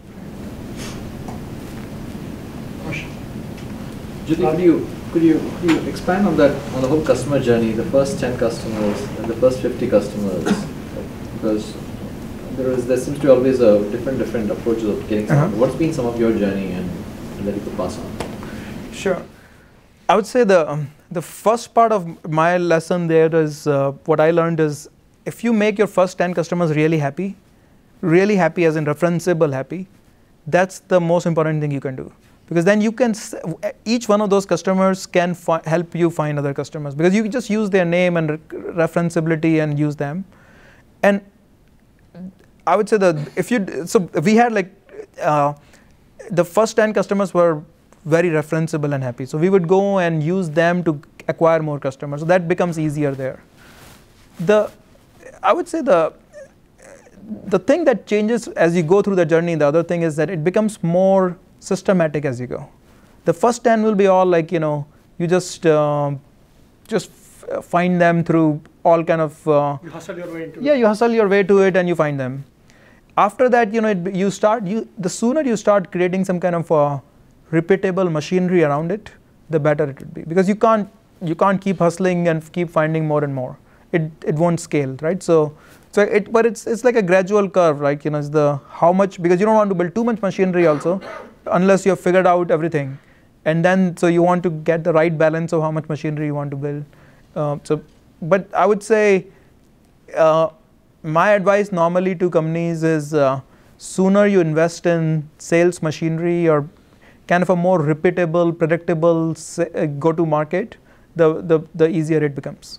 Jyoti, could you, could you could you expand on that, on the whole customer journey, the first ten customers and the first fifty customers, because there is there seems to be always a different different approaches of getting started. Uh-huh. What's been some of your journey and, and that you could pass on? Sure, I would say the um, the first part of my lesson there is uh, what I learned is if you make your first ten customers really happy, really happy as in referenceable happy, that's the most important thing you can do. Because then you can, each one of those customers can help you find other customers, because you can just use their name and re referenceability and use them. And I would say that if you, so we had like, uh, the first ten customers were very referenceable and happy. So we would go and use them to acquire more customers. So that becomes easier there. The, I would say the, the thing that changes as you go through the journey, the other thing is that it becomes more systematic as you go. The first ten will be all like, you know, you just uh, just f find them through all kind of. Uh, you hustle your way into yeah, it. you hustle your way to it and you find them. After that, you know, it, you start. You the sooner you start creating some kind of uh, repeatable machinery around it, the better it would be. Because you can't you can't keep hustling and keep finding more and more. It it won't scale, right? So. So it, but it's it's like a gradual curve, right? You know, it's the how much, because you don't want to build too much machinery also, unless you have figured out everything, and then so you want to get the right balance of how much machinery you want to build. Uh, so, but I would say, uh, my advice normally to companies is uh, sooner you invest in sales machinery or kind of a more repeatable, predictable uh, go-to-market, the the the easier it becomes.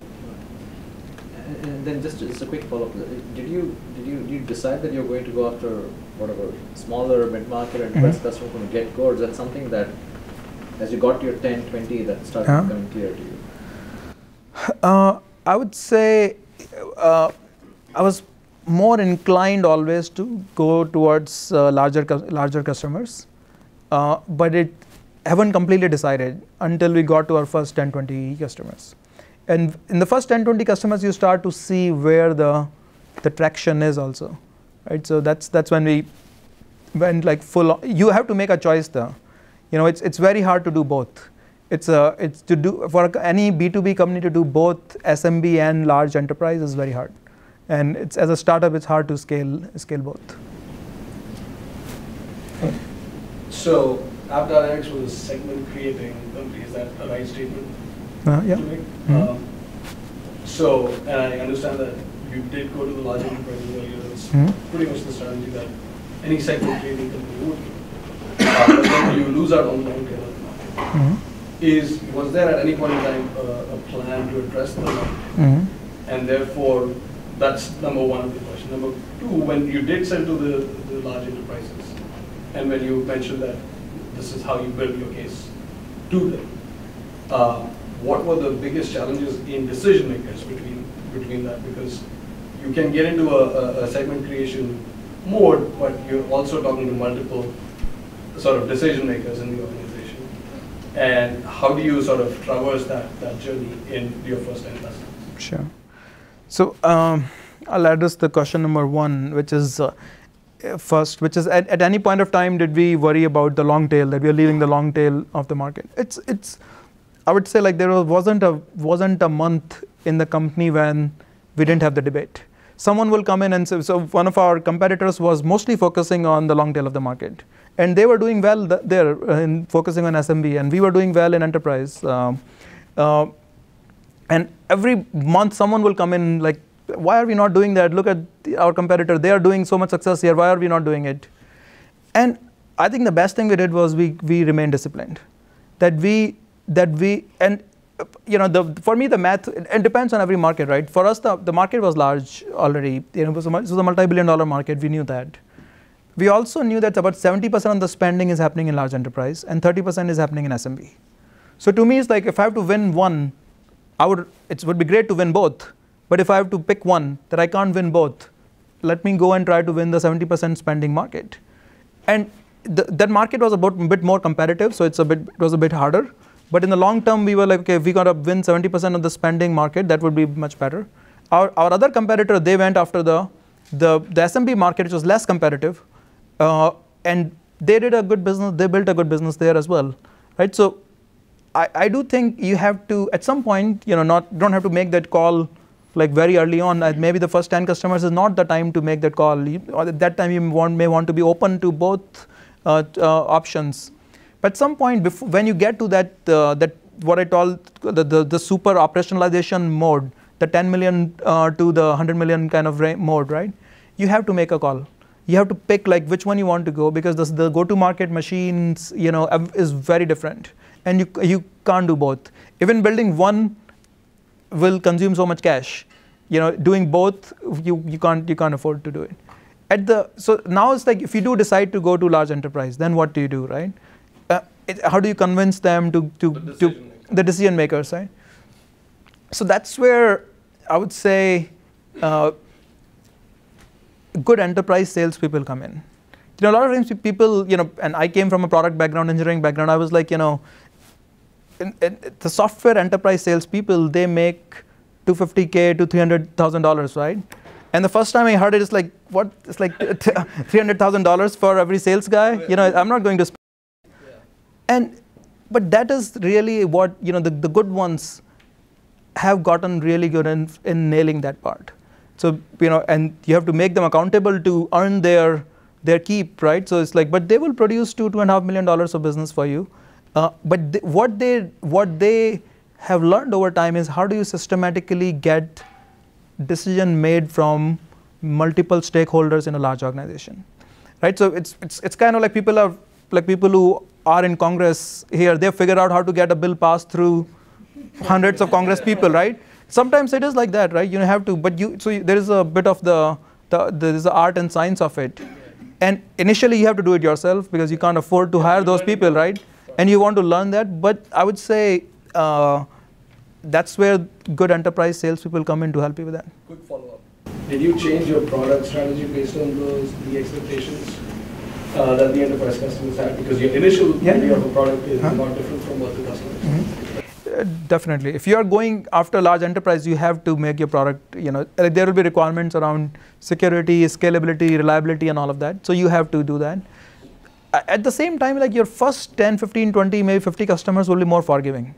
And then just, just a quick follow-up. Did you did you did you decide that you're going to go after whatever smaller mid-market enterprise mm-hmm. customers from the get-go, or is that something that as you got to your ten, twenty that started uh-huh. becoming clear to you? Uh, I would say uh, I was more inclined always to go towards uh, larger larger customers, uh, but it haven't completely decided until we got to our first ten, twenty customers. And in the first ten, twenty customers, you start to see where the the traction is also, right? So that's that's when we went like full. You have to make a choice there. You know, it's it's very hard to do both. It's a it's to do for any B two B company to do both S M B and large enterprise is very hard, and it's as a startup it's hard to scale scale both. So AppDynamics was segment creating company. Is that a right statement? Uh, yeah. Mm-hmm. um, so, and I understand that you did go to the large enterprises earlier. That's mm-hmm. pretty much the strategy that any segment creating company would do. Uh, but then you lose out on the long tail of the market. Mm-hmm. Is was there at any point in time uh, a plan to address the market? Mm-hmm. And therefore, that's number one of the question. Number two, when you did sell to the, the large enterprises, and when you mentioned that this is how you build your case to them. Uh, What were the biggest challenges in decision makers between between that? Because you can get into a, a, a segment creation mode, but you're also talking to multiple sort of decision makers in the organization. And how do you sort of traverse that, that journey in your first ten customers? Sure. So um, I'll address the question number one, which is uh, first, which is at, at any point of time did we worry about the long tail, that we are leaving the long tail of the market? It's it's. I would say like there wasn't a wasn't a month in the company when we didn't have the debate. Someone will come in and say, so one of our competitors was mostly focusing on the long tail of the market, and they were doing well th there in focusing on S M B, and we were doing well in enterprise. Um, uh, and every month someone will come in like, why are we not doing that? Look at the, our competitor; they are doing so much success here. Why are we not doing it? And I think the best thing we did was we we remained disciplined, that we. That we and you know the for me the math it, it depends on every market, right? For us the, the market was large already. You know, it was a, it was a multi-billion dollar market. We knew that. We also knew that about seventy percent of the spending is happening in large enterprise and thirty percent is happening in S M B. So to me it's like if I have to win one, I would it would be great to win both. But if I have to pick one that I can't win both, let me go and try to win the seventy percent spending market. And the, that market was a bit, bit more competitive, so it's a bit it was a bit harder. But in the long term, we were like, okay, if we got to win seventy percent of the spending market, that would be much better. Our, our other competitor, they went after the, the, the S M B market, which was less competitive. Uh, and they did a good business, they built a good business there as well, right? So I, I do think you have to, at some point, you know, not, don't have to make that call like very early on. Uh, maybe the first ten customers is not the time to make that call. You, or at that time you want, may want to be open to both uh, uh, options. But at some point, before, when you get to that, uh, that what I call the, the, the super operationalization mode, the ten million uh, to the one hundred million kind of mode, right? You have to make a call. You have to pick like which one you want to go, because this, the go-to-market machines, you know, is very different, and you you can't do both. Even building one will consume so much cash. You know, doing both, you you can't you can't afford to do it. At the so now it's like if you do decide to go to large enterprise, then what do you do, right? Uh, it, how do you convince them to to The to decision the decision makers, right? So that's where I would say uh, good enterprise salespeople come in. You know, a lot of times people, you know, and I came from a product background, engineering background. I was like, you know, in, in, the software enterprise salespeople, they make two hundred fifty K to three hundred thousand dollars, right? And the first time I heard it, it's like, what? It's like three hundred thousand dollars for every sales guy. You know, I'm not going to spend. Yeah. And but that is really what, you know, the, the good ones have gotten really good in, in nailing that part. So, you know, and you have to make them accountable to earn their their keep, right? So it's like, but they will produce two, two and a half million dollars of business for you. Uh, but th what they what they have learned over time is how do you systematically get decision made from multiple stakeholders in a large organization, right? So it's it's it's kind of like people are like people who are in Congress here. They figure out how to get a bill passed through hundreds of Congress people, right? Sometimes it is like that, right? You have to, but you so you, there is a bit of the, the there is the art and science of it, and initially you have to do it yourself because you can't afford to hire those people, right? And you want to learn that. But I would say uh, that's where good enterprise salespeople come in to help you with that. Quick follow-up. Did you change your product strategy based on those the expectations uh, that the enterprise customers had? Because your initial yeah. idea of a product is huh? not different from what the customers. Mm-hmm. uh, definitely. If you are going after large enterprise, you have to make your product. You know, uh, there will be requirements around security, scalability, reliability, and all of that. So you have to do that. Uh, at the same time, like your first ten, fifteen, twenty, maybe fifty customers will be more forgiving.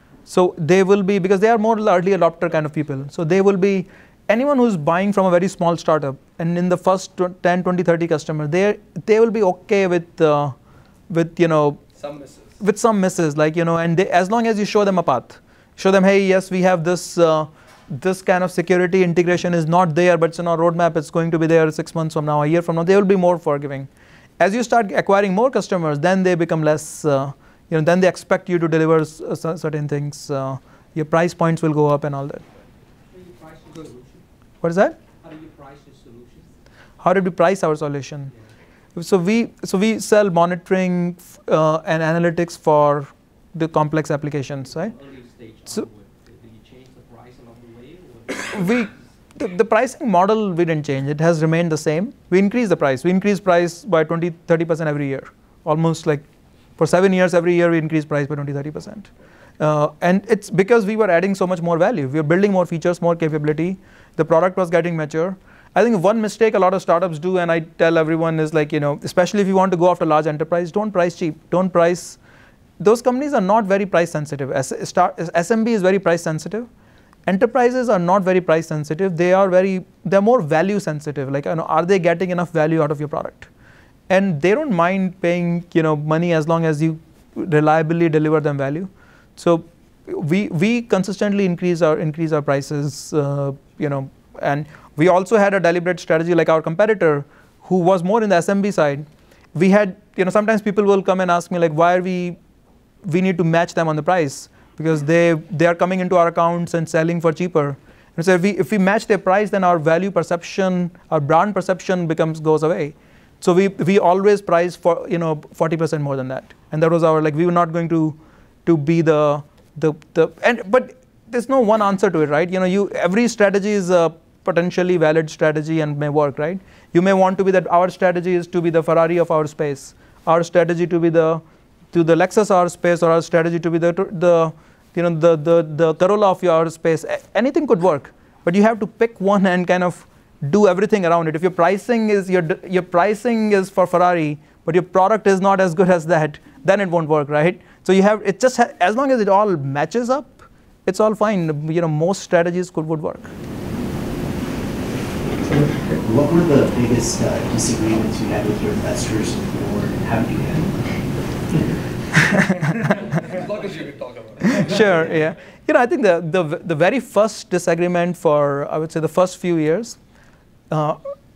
So they will be, because they are more early adopter kind of people. So they will be, anyone who's buying from a very small startup, and in the first ten, twenty, thirty customers, they they will be okay with, uh, with you know, Some misses. with some misses, like, you know, and they, as long as you show them a path, show them, hey, yes, we have this, uh, this kind of security integration is not there, but it's in our roadmap, it's going to be there six months from now, a year from now, they will be more forgiving. As you start acquiring more customers, then they become less, uh, you know, then they expect you to deliver s certain things. Uh, your price points will go up and all that. How do you price your solution? What is that? How do you price your solution? How did we price our solution? Yeah. So we so we sell monitoring uh, and analytics for the complex applications, right? Early stage. So did you change the price along the way? Or we the, the pricing model we didn't change. It has remained the same. We increased the price. We increased price by twenty, thirty percent every year. Almost like for seven years, every year we increased price by twenty, thirty percent. Uh, and it's because we were adding so much more value. We were building more features, more capability. The product was getting mature. I think one mistake a lot of startups do, and I tell everyone, is like, you know, especially if you want to go after large enterprise, don't price cheap. Don't price. Those companies are not very price sensitive. S, start, S M B is very price sensitive. Enterprises are not very price sensitive. They are very, they're more value sensitive. Like, you know, are they getting enough value out of your product? And they don't mind paying, you know, money as long as you reliably deliver them value. So we we consistently increase our increase our prices, uh, you know, and we also had a deliberate strategy like our competitor, who was more in the S M B side. We had, you know, sometimes people will come and ask me like, why are we we need to match them on the price, because they they are coming into our accounts and selling for cheaper. And so if we if we match their price, then our value perception, our brand perception becomes goes away. So we we always price for, you know, forty percent more than that, and that was our, like, we were not going to to be the the the and but there's no one answer to it, right? You know, you every strategy is a potentially valid strategy and may work, right? You may want to be that our strategy is to be the Ferrari of our space, our strategy to be the to the Lexus our space, or our strategy to be the the you know the the the Corolla of your space. Anything could work, but you have to pick one and kind of do everything around it. If your pricing is your your pricing is for Ferrari, but your product is not as good as that, then it won't work, right? So you have it just ha as long as it all matches up, it's all fine. You know, most strategies could would work. What were the biggest uh, disagreements you had with your investors and board, and how did you handle them? As long as you can talk about it. Sure, yeah. You know, I think the, the, the very first disagreement for, I would say, the first few years, uh,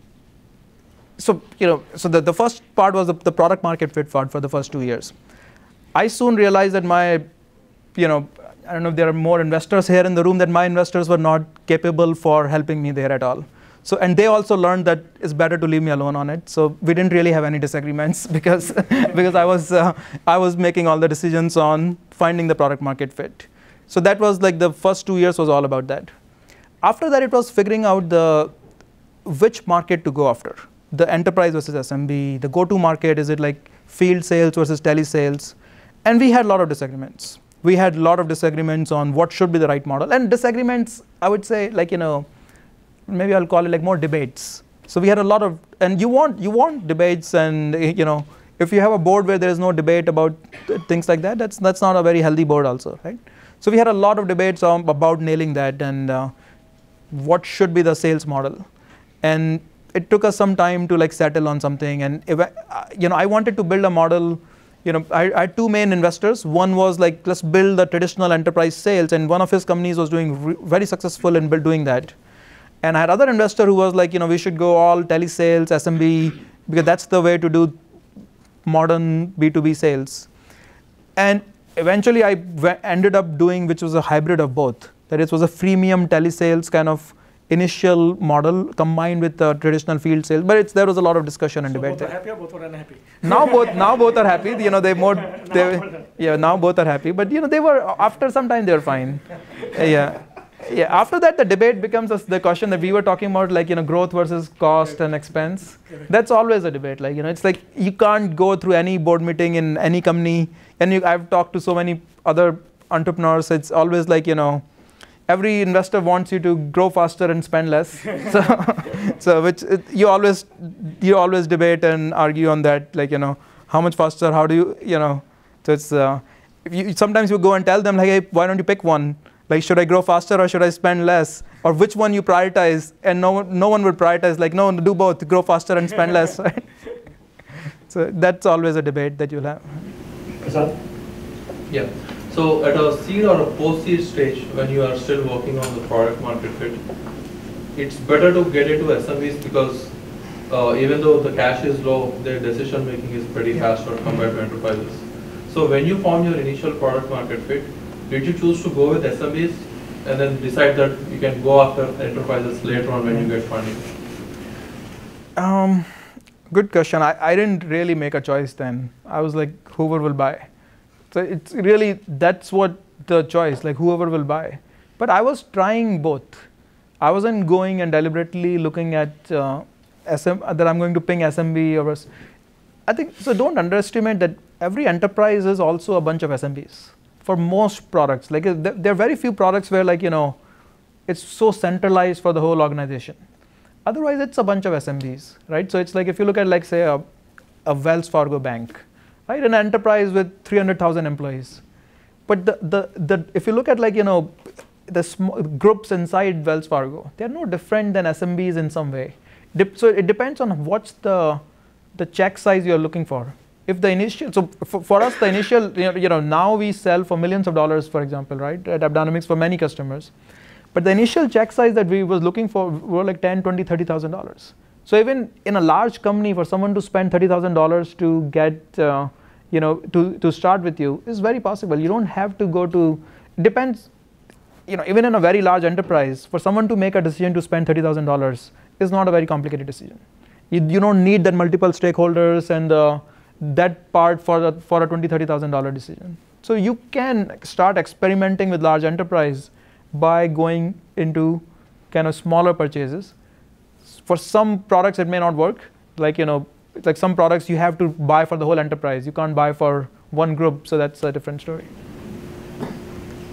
so, you know, so the, the first part was the, the product market fit part for the first two years. I soon realized that my, you know, I don't know if there are more investors here in the room, that my investors were not capable for helping me there at all. So, and they also learned that it's better to leave me alone on it. So we didn't really have any disagreements because, because I was, uh, I was making all the decisions on finding the product market fit. So that was like the first two years was all about that. After that, it was figuring out the, which market to go after. The enterprise versus S M B, the go-to market, is it like field sales versus telesales? And we had a lot of disagreements. We had a lot of disagreements on what should be the right model. And disagreements, I would say, like, you know, maybe I'll call it like more debates. So we had a lot of, and you want you want debates, and you know, if you have a board where there is no debate about things like that, that's that's not a very healthy board also, right? So we had a lot of debates um, about nailing that and uh, what should be the sales model, and it took us some time to like settle on something. And if I, you know, I wanted to build a model. You know, I, I had two main investors. One was like, let's build the traditional enterprise sales, and one of his companies was doing re very successful in build doing that. And I had other investor who was like, you know, we should go all telesales, S M B, because that's the way to do modern B two B sales. And eventually I ended up doing, which was a hybrid of both. That it was a freemium telesales kind of initial model combined with the traditional field sales. But it's, there was a lot of discussion and so debate both there. are happy or both are unhappy? Now both, now both are happy. You know, they more, they, yeah, now both are happy. But you know, they were, after some time, they were fine. Yeah. Yeah, after that, the debate becomes the question that we were talking about, like, you know, growth versus cost and expense. That's always a debate. Like, you know, it's like you can't go through any board meeting in any company. And you, I've talked to so many other entrepreneurs. It's always like, you know, every investor wants you to grow faster and spend less. so, so which it, you always you always debate and argue on that. Like, you know, how much faster? How do you, you know? So it's uh, if you, sometimes you go and tell them like, hey, why don't you pick one? Like, should I grow faster or should I spend less? Or which one you prioritize? And no one, no one would prioritize, like, no, do both, grow faster and spend less, right? So that's always a debate that you'll have. Prasad? Yeah. So at a seed or a post-seed stage, when you are still working on the product market fit, it's better to get into S M Bs because uh, even though the cash is low, their decision making is pretty fast compared to enterprises. So when you found your initial product market fit, did you choose to go with S M Bs and then decide that you can go after enterprises later on when you get funding? Um, good question. I, I didn't really make a choice then. I was like, whoever will buy. So it's really, that's what the choice, like whoever will buy. But I was trying both. I wasn't going and deliberately looking at uh, S M, that I'm going to ping S M B or, I think, so don't underestimate that every enterprise is also a bunch of S M Bs. For most products, like there are very few products where, like, you know, it's so centralized for the whole organization. Otherwise, it's a bunch of S M Bs, right? So it's like if you look at, like, say, a, a Wells Fargo bank, right? An enterprise with three hundred thousand employees. But the, the, the, if you look at, like, you know, the small groups inside Wells Fargo, they're no different than S M Bs in some way. Dep so it depends on what's the, the check size you're looking for. If the initial, so for, for us, the initial, you know, you know, now we sell for millions of dollars, for example, right, at AppDynamics for many customers. But the initial check size that we was looking for were like ten, twenty, thirty thousand dollars. So even in a large company, for someone to spend thirty thousand dollars to get, uh, you know, to, to start with you is very possible. You don't have to go to, depends, you know, even in a very large enterprise, for someone to make a decision to spend thirty thousand dollars is not a very complicated decision. You, you don't need that multiple stakeholders and the, that part for the, for a twenty, thirty thousand dollar decision. So you can start experimenting with large enterprise by going into kind of smaller purchases. For some products, it may not work. Like, you know, it's like some products you have to buy for the whole enterprise. You can't buy for one group, so that's a different story.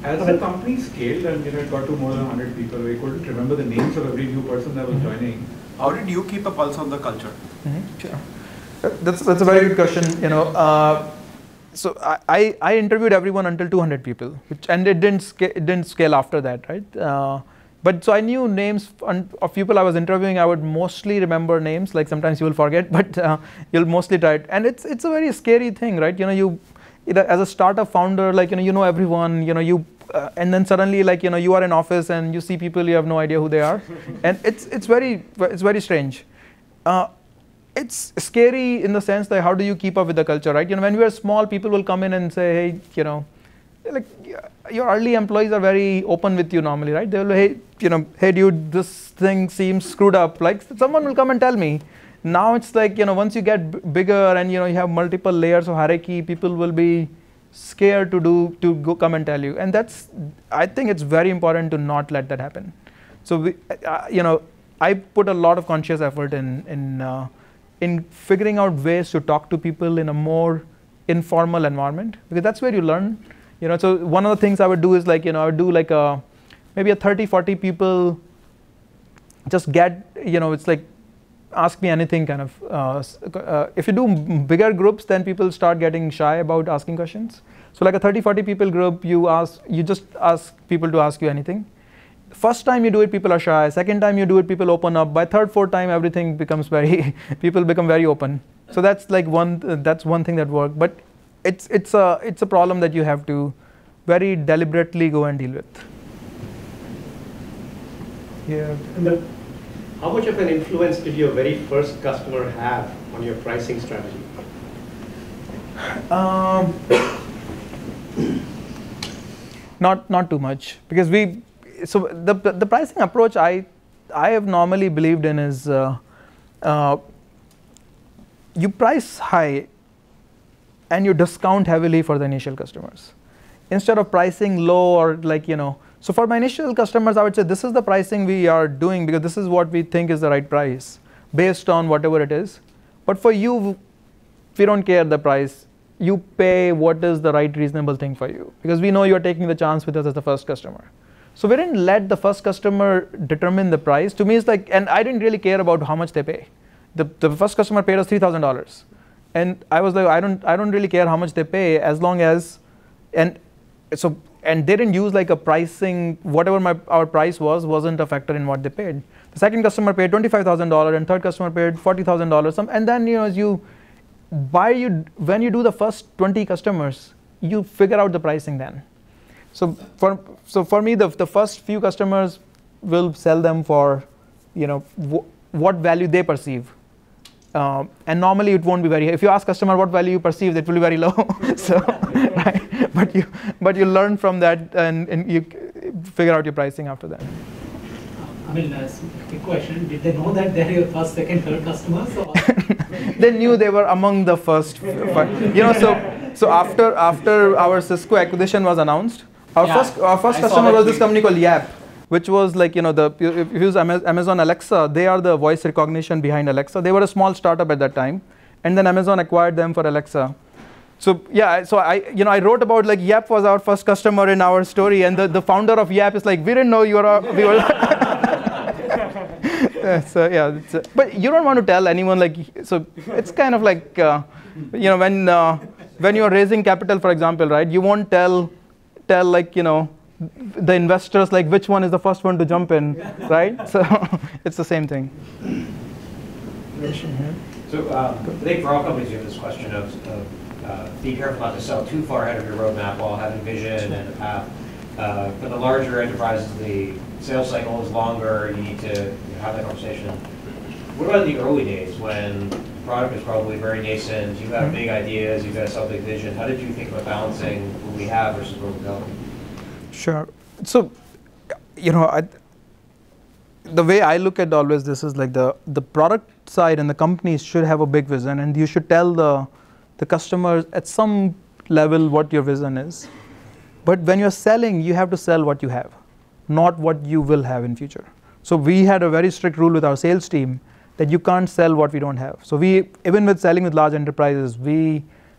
As the company scaled and you know, it got to more than one hundred people, we couldn't remember the names of every new person that was joining. How did you keep a pulse on the culture? Mm-hmm. Sure. That's, that's a very good question. You know, uh, so I, I interviewed everyone until two hundred people, which, and it didn't, sca it didn't scale after that, right? Uh, but so I knew names of people I was interviewing. I would mostly remember names, like sometimes you will forget, but uh, you'll mostly try it. And it's, it's a very scary thing, right? You know, you, as a startup founder, like, you know, you know everyone, you know, you, uh, and then suddenly, like, you know, you are in office and you see people, you have no idea who they are. And it's, it's very, it's very strange. Uh, it's scary in the sense that how do you keep up with the culture, right? You know, when we are small, people will come in and say, hey, you know, like, your early employees are very open with you normally, right? They will, hey, you know, hey, dude, this thing seems screwed up. Like, someone will come and tell me. Now it's like, you know, once you get b bigger and, you know, you have multiple layers of hierarchy, people will be scared to do, to go come and tell you. And that's, I think it's very important to not let that happen. So, we, uh, you know, I put a lot of conscious effort in, in, uh, in figuring out ways to talk to people in a more informal environment, because that's where you learn. You know, so one of the things I would do is like, you know, I would do like a, maybe a thirty, forty people, just get, you know, it's like, ask me anything kind of, uh, uh, if you do bigger groups, then people start getting shy about asking questions. So like a thirty, forty people group, you ask, you just ask people to ask you anything. First time you do it, people are shy. Second time you do it, people open up. By third, fourth time, everything becomes very, people become very open. So that's like one, uh, that's one thing that worked. But it's, it's, a, it's a problem that you have to very deliberately go and deal with. Yeah. And the, how much of an influence did your very first customer have on your pricing strategy? Um, not, not too much, because we, so the, the pricing approach I, I have normally believed in is uh, uh, you price high and you discount heavily for the initial customers. Instead of pricing low or like, you know, so for my initial customers, I would say this is the pricing we are doing because this is what we think is the right price based on whatever it is. But for you, we don't care the price. You pay what is the right reasonable thing for you because we know you're taking the chance with us as the first customer. So we didn't let the first customer determine the price. To me, it's like, and I didn't really care about how much they pay. The, the first customer paid us three thousand dollars. And I was like, I don't, I don't really care how much they pay as long as, and so, and they didn't use like a pricing, whatever my, our price was, wasn't a factor in what they paid. The second customer paid twenty-five thousand dollars and third customer paid forty thousand dollars. And then, you know, as you, by you, when you do the first twenty customers, you figure out the pricing then. So for, so for me, the, the first few customers will sell them for, you know, w what value they perceive. Um, and normally it won't be very, if you ask customer what value you perceive, it will be very low. So, right? But you, but you learn from that and, and you figure out your pricing after that. I mean, uh, quick question, did they know that they're your first, second, third customers? Or? They knew they were among the first five. You know, so, so after, after our Cisco acquisition was announced, our yeah, first, our first customer was this company called Yap, which was like, you know, the, if you use Amazon Alexa, they are the voice recognition behind Alexa. They were a small startup at that time. And then Amazon acquired them for Alexa. So yeah, so I, you know, I wrote about like Yap was our first customer in our story. And the, the founder of Yap is like, we didn't know you were, a, we were. So yeah, it's a, but you don't want to tell anyone like, so it's kind of like, uh, you know, when, uh, when you're raising capital, for example, right, you won't tell, tell like, you know, the investors like which one is the first one to jump in, right? So it's the same thing. So um, I think for all companies you have this question of, of uh, be careful not to sell too far ahead of your roadmap while having vision and a path. Uh, for the larger enterprises, the sales cycle is longer. You need to you know, have that conversation. What about the early days when the product is probably very nascent? You've got big ideas. You've got some big vision. How did you think about balancing what we have versus where we're going? Sure. So, you know, I, the way I look at always this is like the, the product side and the companies should have a big vision and you should tell the, the customers at some level what your vision is. But when you're selling, you have to sell what you have, not what you will have in future. So we had a very strict rule with our sales team that you can't sell what we don't have. So we, even with selling with large enterprises, we,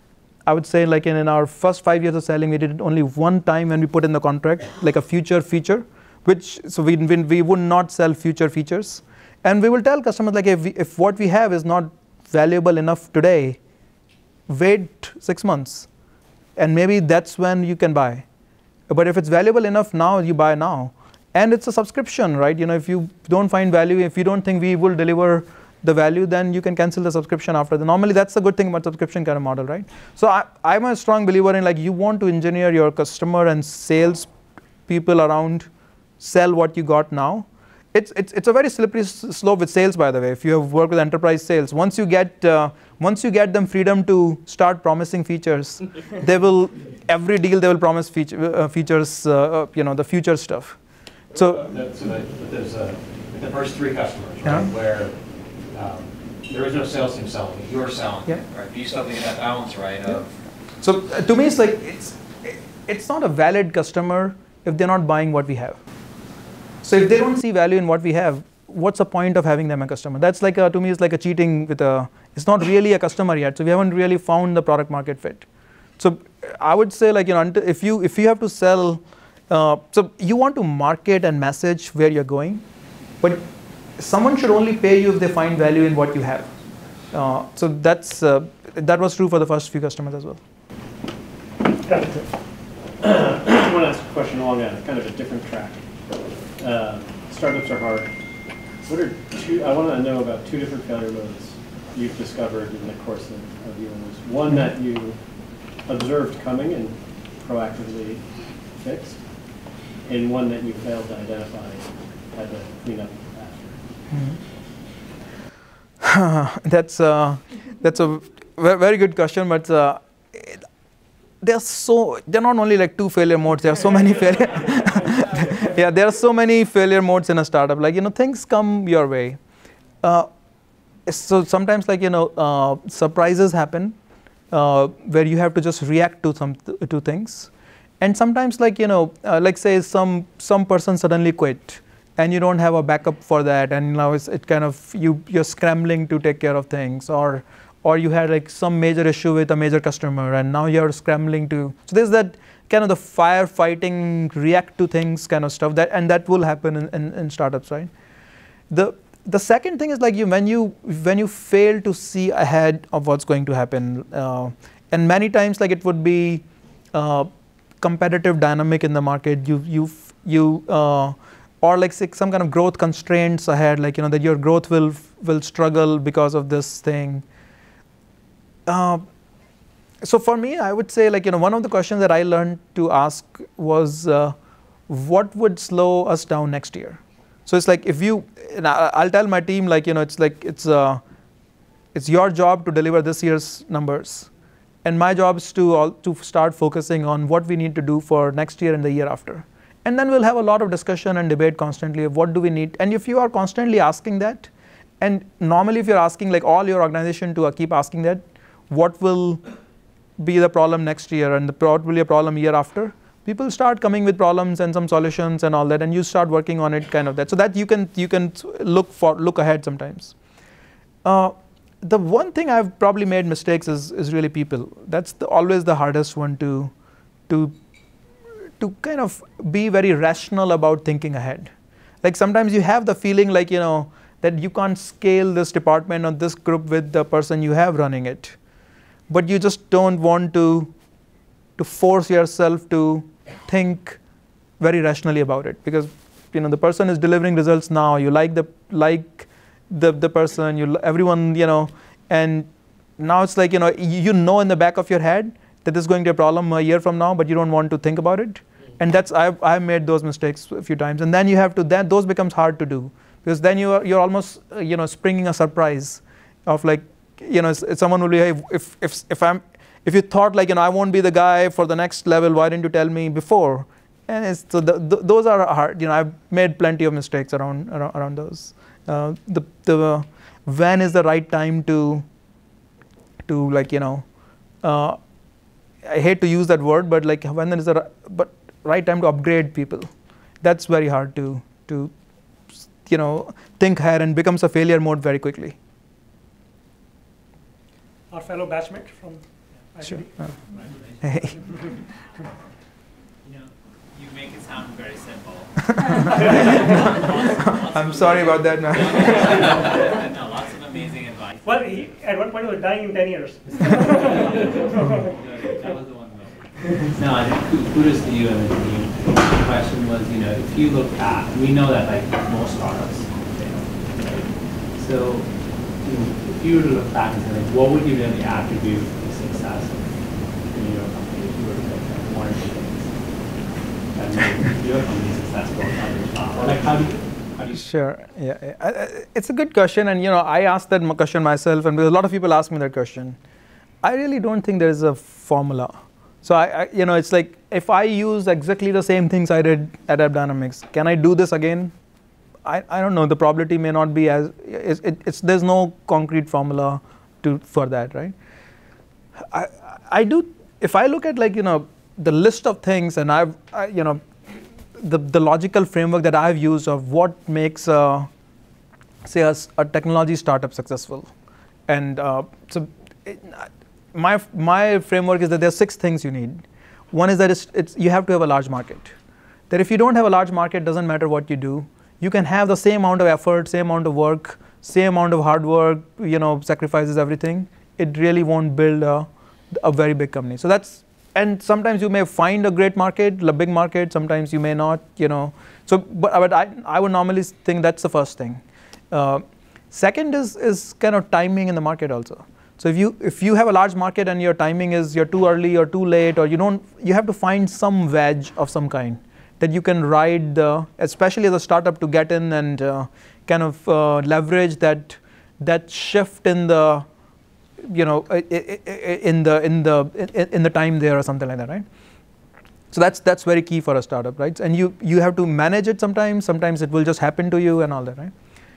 I would say like in, in our first five years of selling, we did it only one time when we put in the contract, like a future feature, which, so we, we, we would not sell future features. And we will tell customers like if, we, if what we have is not valuable enough today, wait six months. And maybe that's when you can buy. But if it's valuable enough now, you buy now. And it's a subscription, right? You know, if you don't find value, if you don't think we will deliver the value, then you can cancel the subscription after. The, normally, that's the good thing about subscription kind of model, right? So I, I'm a strong believer in like you want to engineer your customer and sales people around sell what you got now. It's, it's, it's a very slippery slope with sales, by the way. If you have worked with enterprise sales, once you get uh, once you get them freedom to start promising features, they will every deal they will promise feature, uh, features, uh, you know, the future stuff. So, uh, that, so that, but there's uh, the first three customers, right, yeah. where um, there is no sales team selling it, you're selling yeah. it, right? But you still have to get that balance right yeah. of. So uh, to me, it's like it's it's not a valid customer if they're not buying what we have. So if they don't see value in what we have, what's the point of having them a customer? That's like a, to me, it's like a cheating with a. It's not really a customer yet. So we haven't really found the product market fit. So I would say like you know if you if you have to sell. Uh, so you want to market and message where you're going, but someone should only pay you if they find value in what you have. Uh, so that's uh, that was true for the first few customers as well. I want to ask a question along a kind of a different track. Uh, startups are hard. What are two? I want to know about two different failure modes you've discovered in the course of, of your years. One that you observed coming and proactively fixed, and one that you failed to identify, had to clean up after? Mm-hmm. that's uh, that's a very good question, but uh, they're so they're not only like two failure modes. There are so many failure. yeah, there are so many failure modes in a startup. Like you know, things come your way. Uh, so sometimes like you know, uh, surprises happen uh, where you have to just react to some th to things. And sometimes, like you know, uh, like say some some person suddenly quit, and you don't have a backup for that, and now it's, it kind of you you're scrambling to take care of things, or or you had like some major issue with a major customer, and now you're scrambling to. So there's that kind of the firefighting, react to things kind of stuff that, and that will happen in, in, in startups, right? The the second thing is like you when you when you fail to see ahead of what's going to happen, uh, and many times like it would be. Uh, competitive dynamic in the market, you you you uh, or like some kind of growth constraints ahead, like you know that your growth will will struggle because of this thing. Uh, so for me, I would say like you know one of the questions that I learned to ask was uh, what would slow us down next year. So it's like if you, and I'll tell my team like you know it's like it's uh, it's your job to deliver this year's numbers. And my job is to, all, to start focusing on what we need to do for next year and the year after. And then we'll have a lot of discussion and debate constantly of what do we need. And if you are constantly asking that, and normally if you're asking like all your organization to uh, keep asking that, what will be the problem next year and the, what will be a problem year after, people start coming with problems and some solutions and all that, and you start working on it kind of that. So that you can, you can look, for, look ahead sometimes. Uh, The one thing I've probably made mistakes is, is really people. That's the, always the hardest one to, to, to kind of be very rational about thinking ahead. Like sometimes you have the feeling like, you know, that you can't scale this department or this group with the person you have running it. But you just don't want to, to force yourself to think very rationally about it. Because you know, the person is delivering results now, you like the, like, the the person, you everyone, you know, and now it's like, you know, you know in the back of your head that this is going to be a problem a year from now, but you don't want to think about it. And that's, I've, I've made those mistakes a few times. And then you have to, then those becomes hard to do. Because then you are, you're almost, uh, you know, springing a surprise of like, you know, someone will be, hey, if, if, if I'm, if you thought like, you know, I won't be the guy for the next level, why didn't you tell me before? And it's, so the, the, those are hard, you know, I've made plenty of mistakes around, around, around those. Uh, the the uh, when is the right time to to like you know uh, I hate to use that word, but like when is the but right time to upgrade people? That's very hard to to you know think ahead, and becomes a failure mode very quickly. Our fellow batchmate from Sure. actually. Uh, hey. You know, you make it sound very simple. I'm sorry about that, man. No, lots of amazing advice. Well, he, at one point he was dying in ten years. That was the one. No, I think kudos to you and the team. The question was, you know, if you look at, we know that like most startups fail, right? So, you know, if you were to look back and say, like, what would you really attribute to success in your company if you were to pick like, one or two things that made your company successful and others not? Or like, how do you, how do you? Sure. Yeah, yeah. I- I- it's a good question, and you know, I asked that m- question myself, and because a lot of people ask me that question. I really don't think there is a formula. So I, I, you know, it's like if I use exactly the same things I did at AppDynamics, can I do this again? I, I don't know. The probability may not be as it's, it, it's there's no concrete formula to for that, right? I I do. If I look at like you know the list of things, and I've I, you know the the logical framework that I've used of what makes a, say a, s- a technology startup successful, and uh, so. It, My, my framework is that there are six things you need. One is that it's, it's, you have to have a large market. That if you don't have a large market, doesn't matter what you do. You can have the same amount of effort, same amount of work, same amount of hard work, you know, sacrifices everything. It really won't build a, a very big company. So that's, and sometimes you may find a great market, a big market, sometimes you may not, you know. So, but, but I, I would normally think that's the first thing. Uh, second is, is kind of timing in the market also. So if you if you have a large market and your timing is you're too early or too late, or you don't, you have to find some wedge of some kind that you can ride the, especially as a startup, to get in and uh, kind of uh, leverage that that shift in the, you know, in the in the in the time there or something like that, right? So that's that's very key for a startup, right? And you you have to manage it sometimes. Sometimes it will just happen to you and all that, right?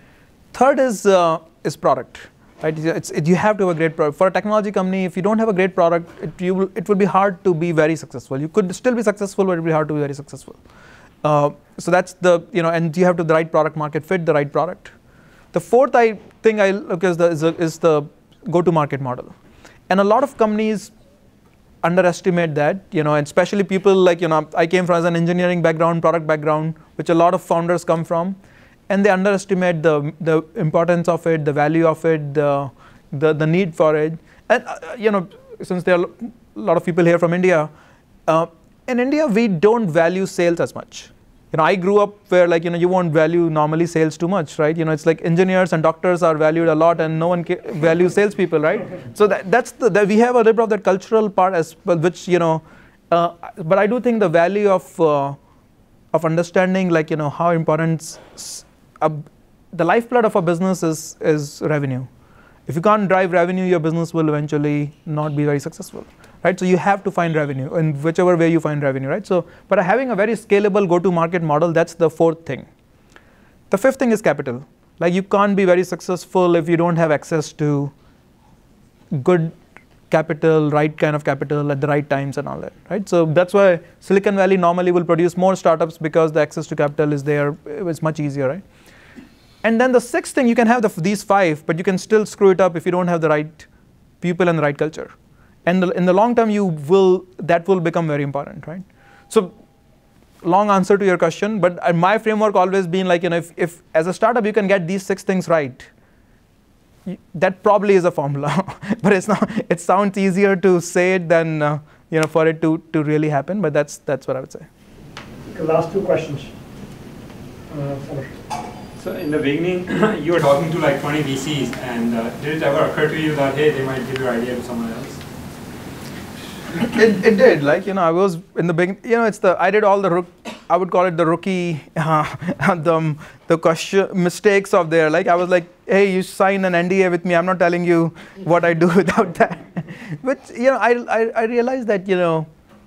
Third is uh, is product. Right? It's, it, you have to have a great product. For a technology company, if you don't have a great product, it, you will, it will be hard to be very successful. You could still be successful, but it will be hard to be very successful. Uh, so that's the, you know, and you have to have the right product market fit, the right product. The fourth I thing I look is the, is the, is the go-to-market model. And a lot of companies underestimate that, you know, and especially people like, you know, I came from as an engineering background, product background, which a lot of founders come from. And they underestimate the the importance of it, the value of it, the the, the need for it. And uh, you know, since there are a lot of people here from India, uh, in India we don't value sales as much. You know, I grew up where like you know you won't value normally sales too much, right? You know, it's like engineers and doctors are valued a lot, and no one ca- values salespeople, right? So that that's the that we have a little bit of that cultural part as well, which you know. Uh, but I do think the value of uh, of understanding like you know how important. S- A, the lifeblood of a business is is revenue. If you can't drive revenue, your business will eventually not be very successful, right? So you have to find revenue in whichever way you find revenue, right? So, but having a very scalable go-to-market model, that's the fourth thing. The fifth thing is capital. Like you can't be very successful if you don't have access to good capital, right kind of capital at the right times and all that, right? So that's why Silicon Valley normally will produce more startups because the access to capital is there. It's much easier, right? And then the sixth thing, you can have the, these five, but you can still screw it up if you don't have the right people and the right culture. And the, in the long term, you will that will become very important, right? So, long answer to your question, but my framework always been like, you know, if, if as a startup you can get these six things right, you, that probably is a formula. But it's not. It sounds easier to say it than uh, you know for it to to really happen. But that's that's what I would say. The last two questions. Uh, So in the beginning, you were talking to like twenty V Cs, and uh, did it ever occur to you that hey, they might give your idea to someone else? It, it did. Like you know, I was in the beginning. You know, it's the I did all the rook, I would call it the rookie, uh, the the question mistakes of there. Like I was like, hey, you sign an N D A with me. I'm not telling you what I do without that. But you know, I I, I realized that you know,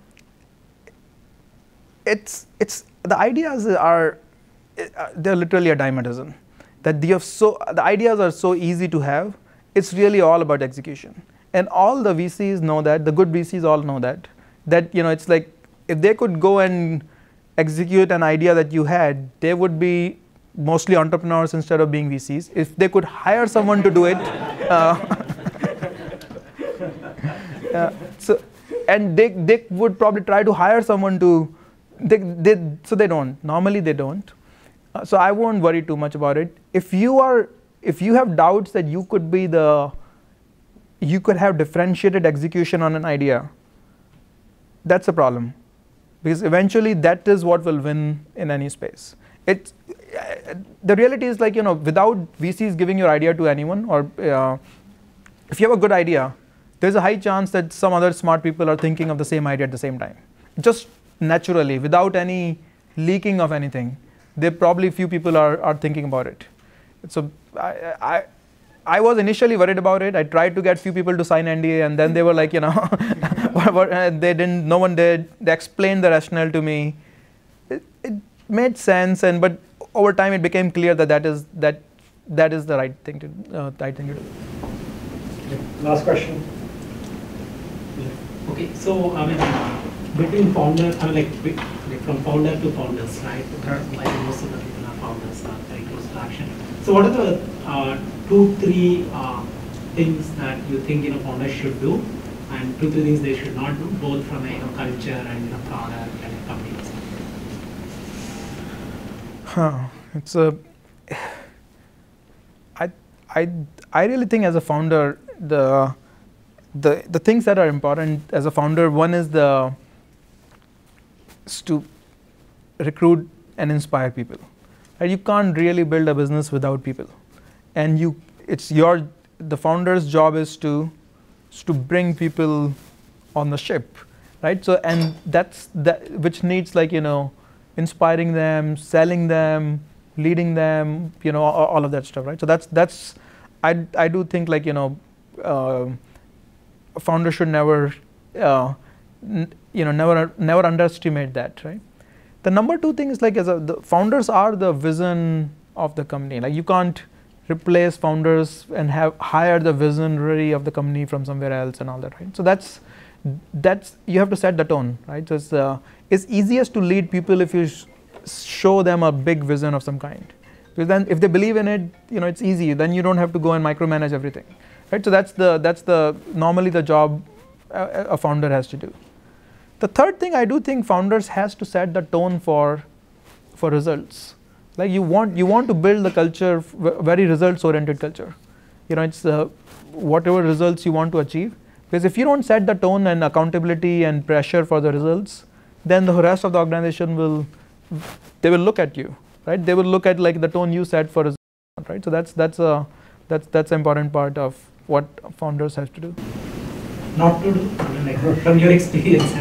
it's it's the ideas are. They're literally a dime a dozen. That you have so the ideas are so easy to have. It's really all about execution, and all the V Cs know that. The good V Cs all know that. That you know, it's like if they could go and execute an idea that you had, they would be mostly entrepreneurs instead of being V Cs. If they could hire someone to do it, uh, uh, so, and they they would probably try to hire someone to, they they so they don't. Normally they don't. Uh, so I won't worry too much about it. If you are, if you have doubts that you could be the, you could have differentiated execution on an idea, that's a problem, because eventually that is what will win in any space. It's, uh, the reality is like, you know, without V Cs giving your idea to anyone, or uh, if you have a good idea, there's a high chance that some other smart people are thinking of the same idea at the same time. Just naturally, without any leaking of anything, there probably few people are, are thinking about it. So I, I, I was initially worried about it. I tried to get few people to sign N D A, and then they were like, you know, what, what, uh, they didn't, no one did. They explained the rationale to me. It, it made sense, and but over time it became clear that that is that that is the right thing to uh, right thing to do. Last question. Okay, so I mean, uh, between founder, I mean, like, be- like from founder to founders, right? Like most of the people are founders, are very close to action. So what are the uh, two, three uh, things that you think, you know, founders should do, and two, three things they should not do, both from a, you know, culture and, you know, product and a company perspective? Huh. It's a. I I I really think as a founder, the the the things that are important as a founder, one is the is to recruit and inspire people. Right? You can't really build a business without people, and you it's your the founder's job is to is to bring people on the ship, right? So and that's that which needs like, you know, inspiring them, selling them, leading them, you know, all, all of that stuff, right? So that's that's I I do think like, you know, uh, a founder should never uh, n- you know never never underestimate that, right? The number two thing is like, as a, the founders are the vision of the company. Like you can't replace founders and have hire the visionary of the company from somewhere else and all that, right? So that's that's you have to set the tone, right? So it's uh, it's easiest to lead people if you sh- show them a big vision of some kind, because then if they believe in it, you know, it's easy. Then you don't have to go and micromanage everything, right? So that's the that's the normally the job a, a founder has to do. The third thing, I do think founders has to set the tone for for results. Like you want you want to build the culture, very results oriented culture. You know, it's uh, whatever results you want to achieve. Because if you don't set the tone and accountability and pressure for the results, then the rest of the organization will, they will look at you, right? They will look at like the tone you set for results, right? So that's that's a that's that's an important part of what founders have to do. Not to do, I mean, like from your experience.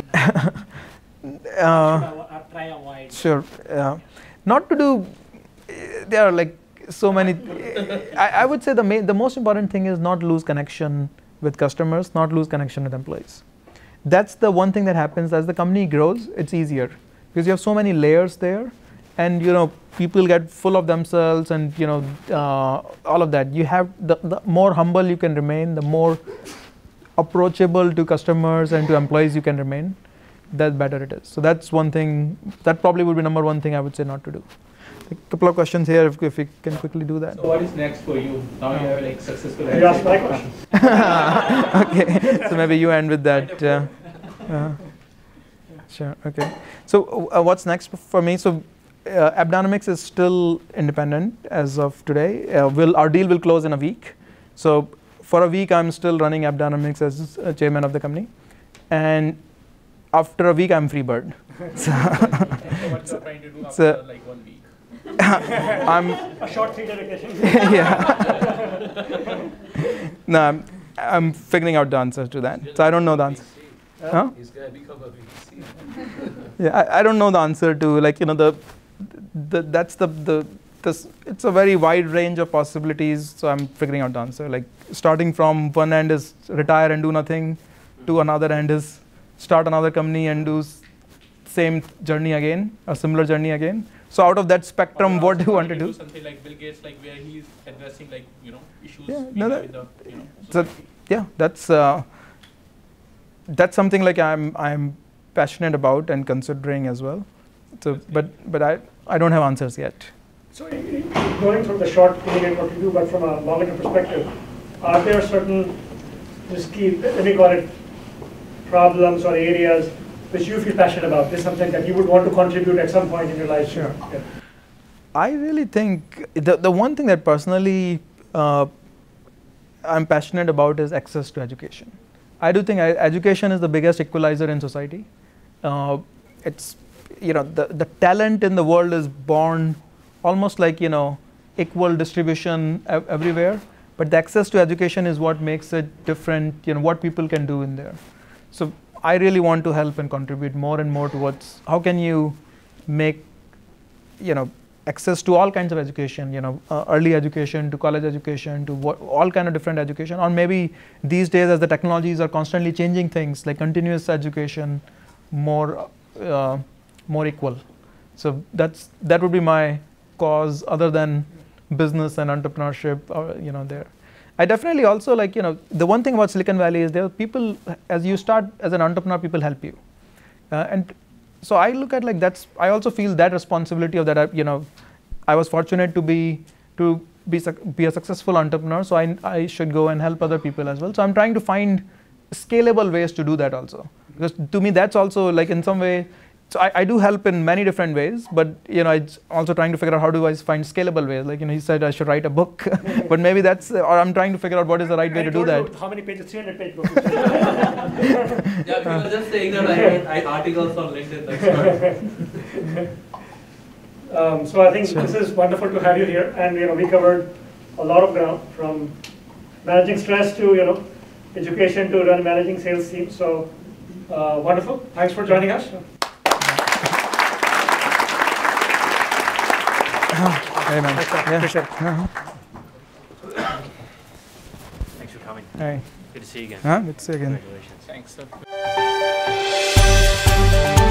uh, try avoid. Sure. Uh, not to do. There are like so many. I, I would say the main, the most important thing is not lose connection with customers, not lose connection with employees. That's the one thing that happens as the company grows. It's easier because you have so many layers there, and you know people get full of themselves, and you know uh, all of that. You have the, the more humble you can remain, the more approachable to customers and to employees you can remain, that better it is. So that's one thing. That probably would be number one thing I would say not to do. A couple of questions here, if, if we can quickly do that. So what is next for you? Now you have like successful. You asked my question. Okay, so maybe you end with that. Uh, uh, sure. Okay. So uh, what's next for me? So uh, AppDynamics is still independent as of today. Uh, will our deal will close in a week. So for a week, I'm still running AppDynamics as uh, chairman of the company, and after a week, I'm free bird. So, what you're trying to do after so, like one week? I'm a short three-day vacation. Yeah. No, I'm, I'm figuring out the answer to that. So I don't know the answer. Huh? He's gonna become a V C. Yeah, I, I don't know the answer to like you know the, the that's the the this it's a very wide range of possibilities. So I'm figuring out the answer. Like starting from one end is retire and do nothing, to another end is start another company and do same journey again, a similar journey again. So out of that spectrum, what do you want to do? Something like Bill Gates, like where he's addressing like you know issues Yeah, we no, have that, with the you know. so, yeah, that's uh, that's something like I'm I'm passionate about and considering as well. So, but but I I don't have answers yet. So going from the short thing and what you do, but from a longer perspective, are there certain risky, let me call it problems or areas which you feel passionate about? This is something that you would want to contribute at some point in your life. Sure. Yeah. I really think the, the one thing that personally uh, I'm passionate about is access to education. I do think I, education is the biggest equalizer in society. Uh, it's, you know, the, the talent in the world is born almost like, you know, equal distribution ev everywhere, but the access to education is what makes it different, you know, what people can do in there. So I really want to help and contribute more and more towards how can you make, you know, access to all kinds of education, you know, uh, early education to college education to what, all kind of different education, or maybe these days as the technologies are constantly changing things, like continuous education, more, uh, more equal. So that's that would be my cause, other than business and entrepreneurship, or, you know, there. I definitely also like, you know, the one thing about Silicon Valley is there are people, as you start as an entrepreneur, people help you, uh, and. So I look at like that's, I also feel that responsibility of that, I, you know, I was fortunate to be, to be, be a successful entrepreneur, so I, I should go and help other people as well. So I'm trying to find scalable ways to do that also. Because to me that's also like in some way, so I, I do help in many different ways, but you know, it's also trying to figure out how do I find scalable ways. Like, you know, he said I should write a book, but maybe that's, or I'm trying to figure out what is the right way to do that. How many pages? three hundred page book. Yeah, we were just saying that I read I, articles on LinkedIn. That's um, so I think sure. This is wonderful to have you here, and you know, we covered a lot of ground from managing stress to, you know, education to run managing sales teams. So uh, wonderful. Thanks for joining us. Hey man, yeah. Appreciate it. Uh-huh. Thanks for coming. Hey. Good to see you again. Huh? Good to see you again. Congratulations. Thanks.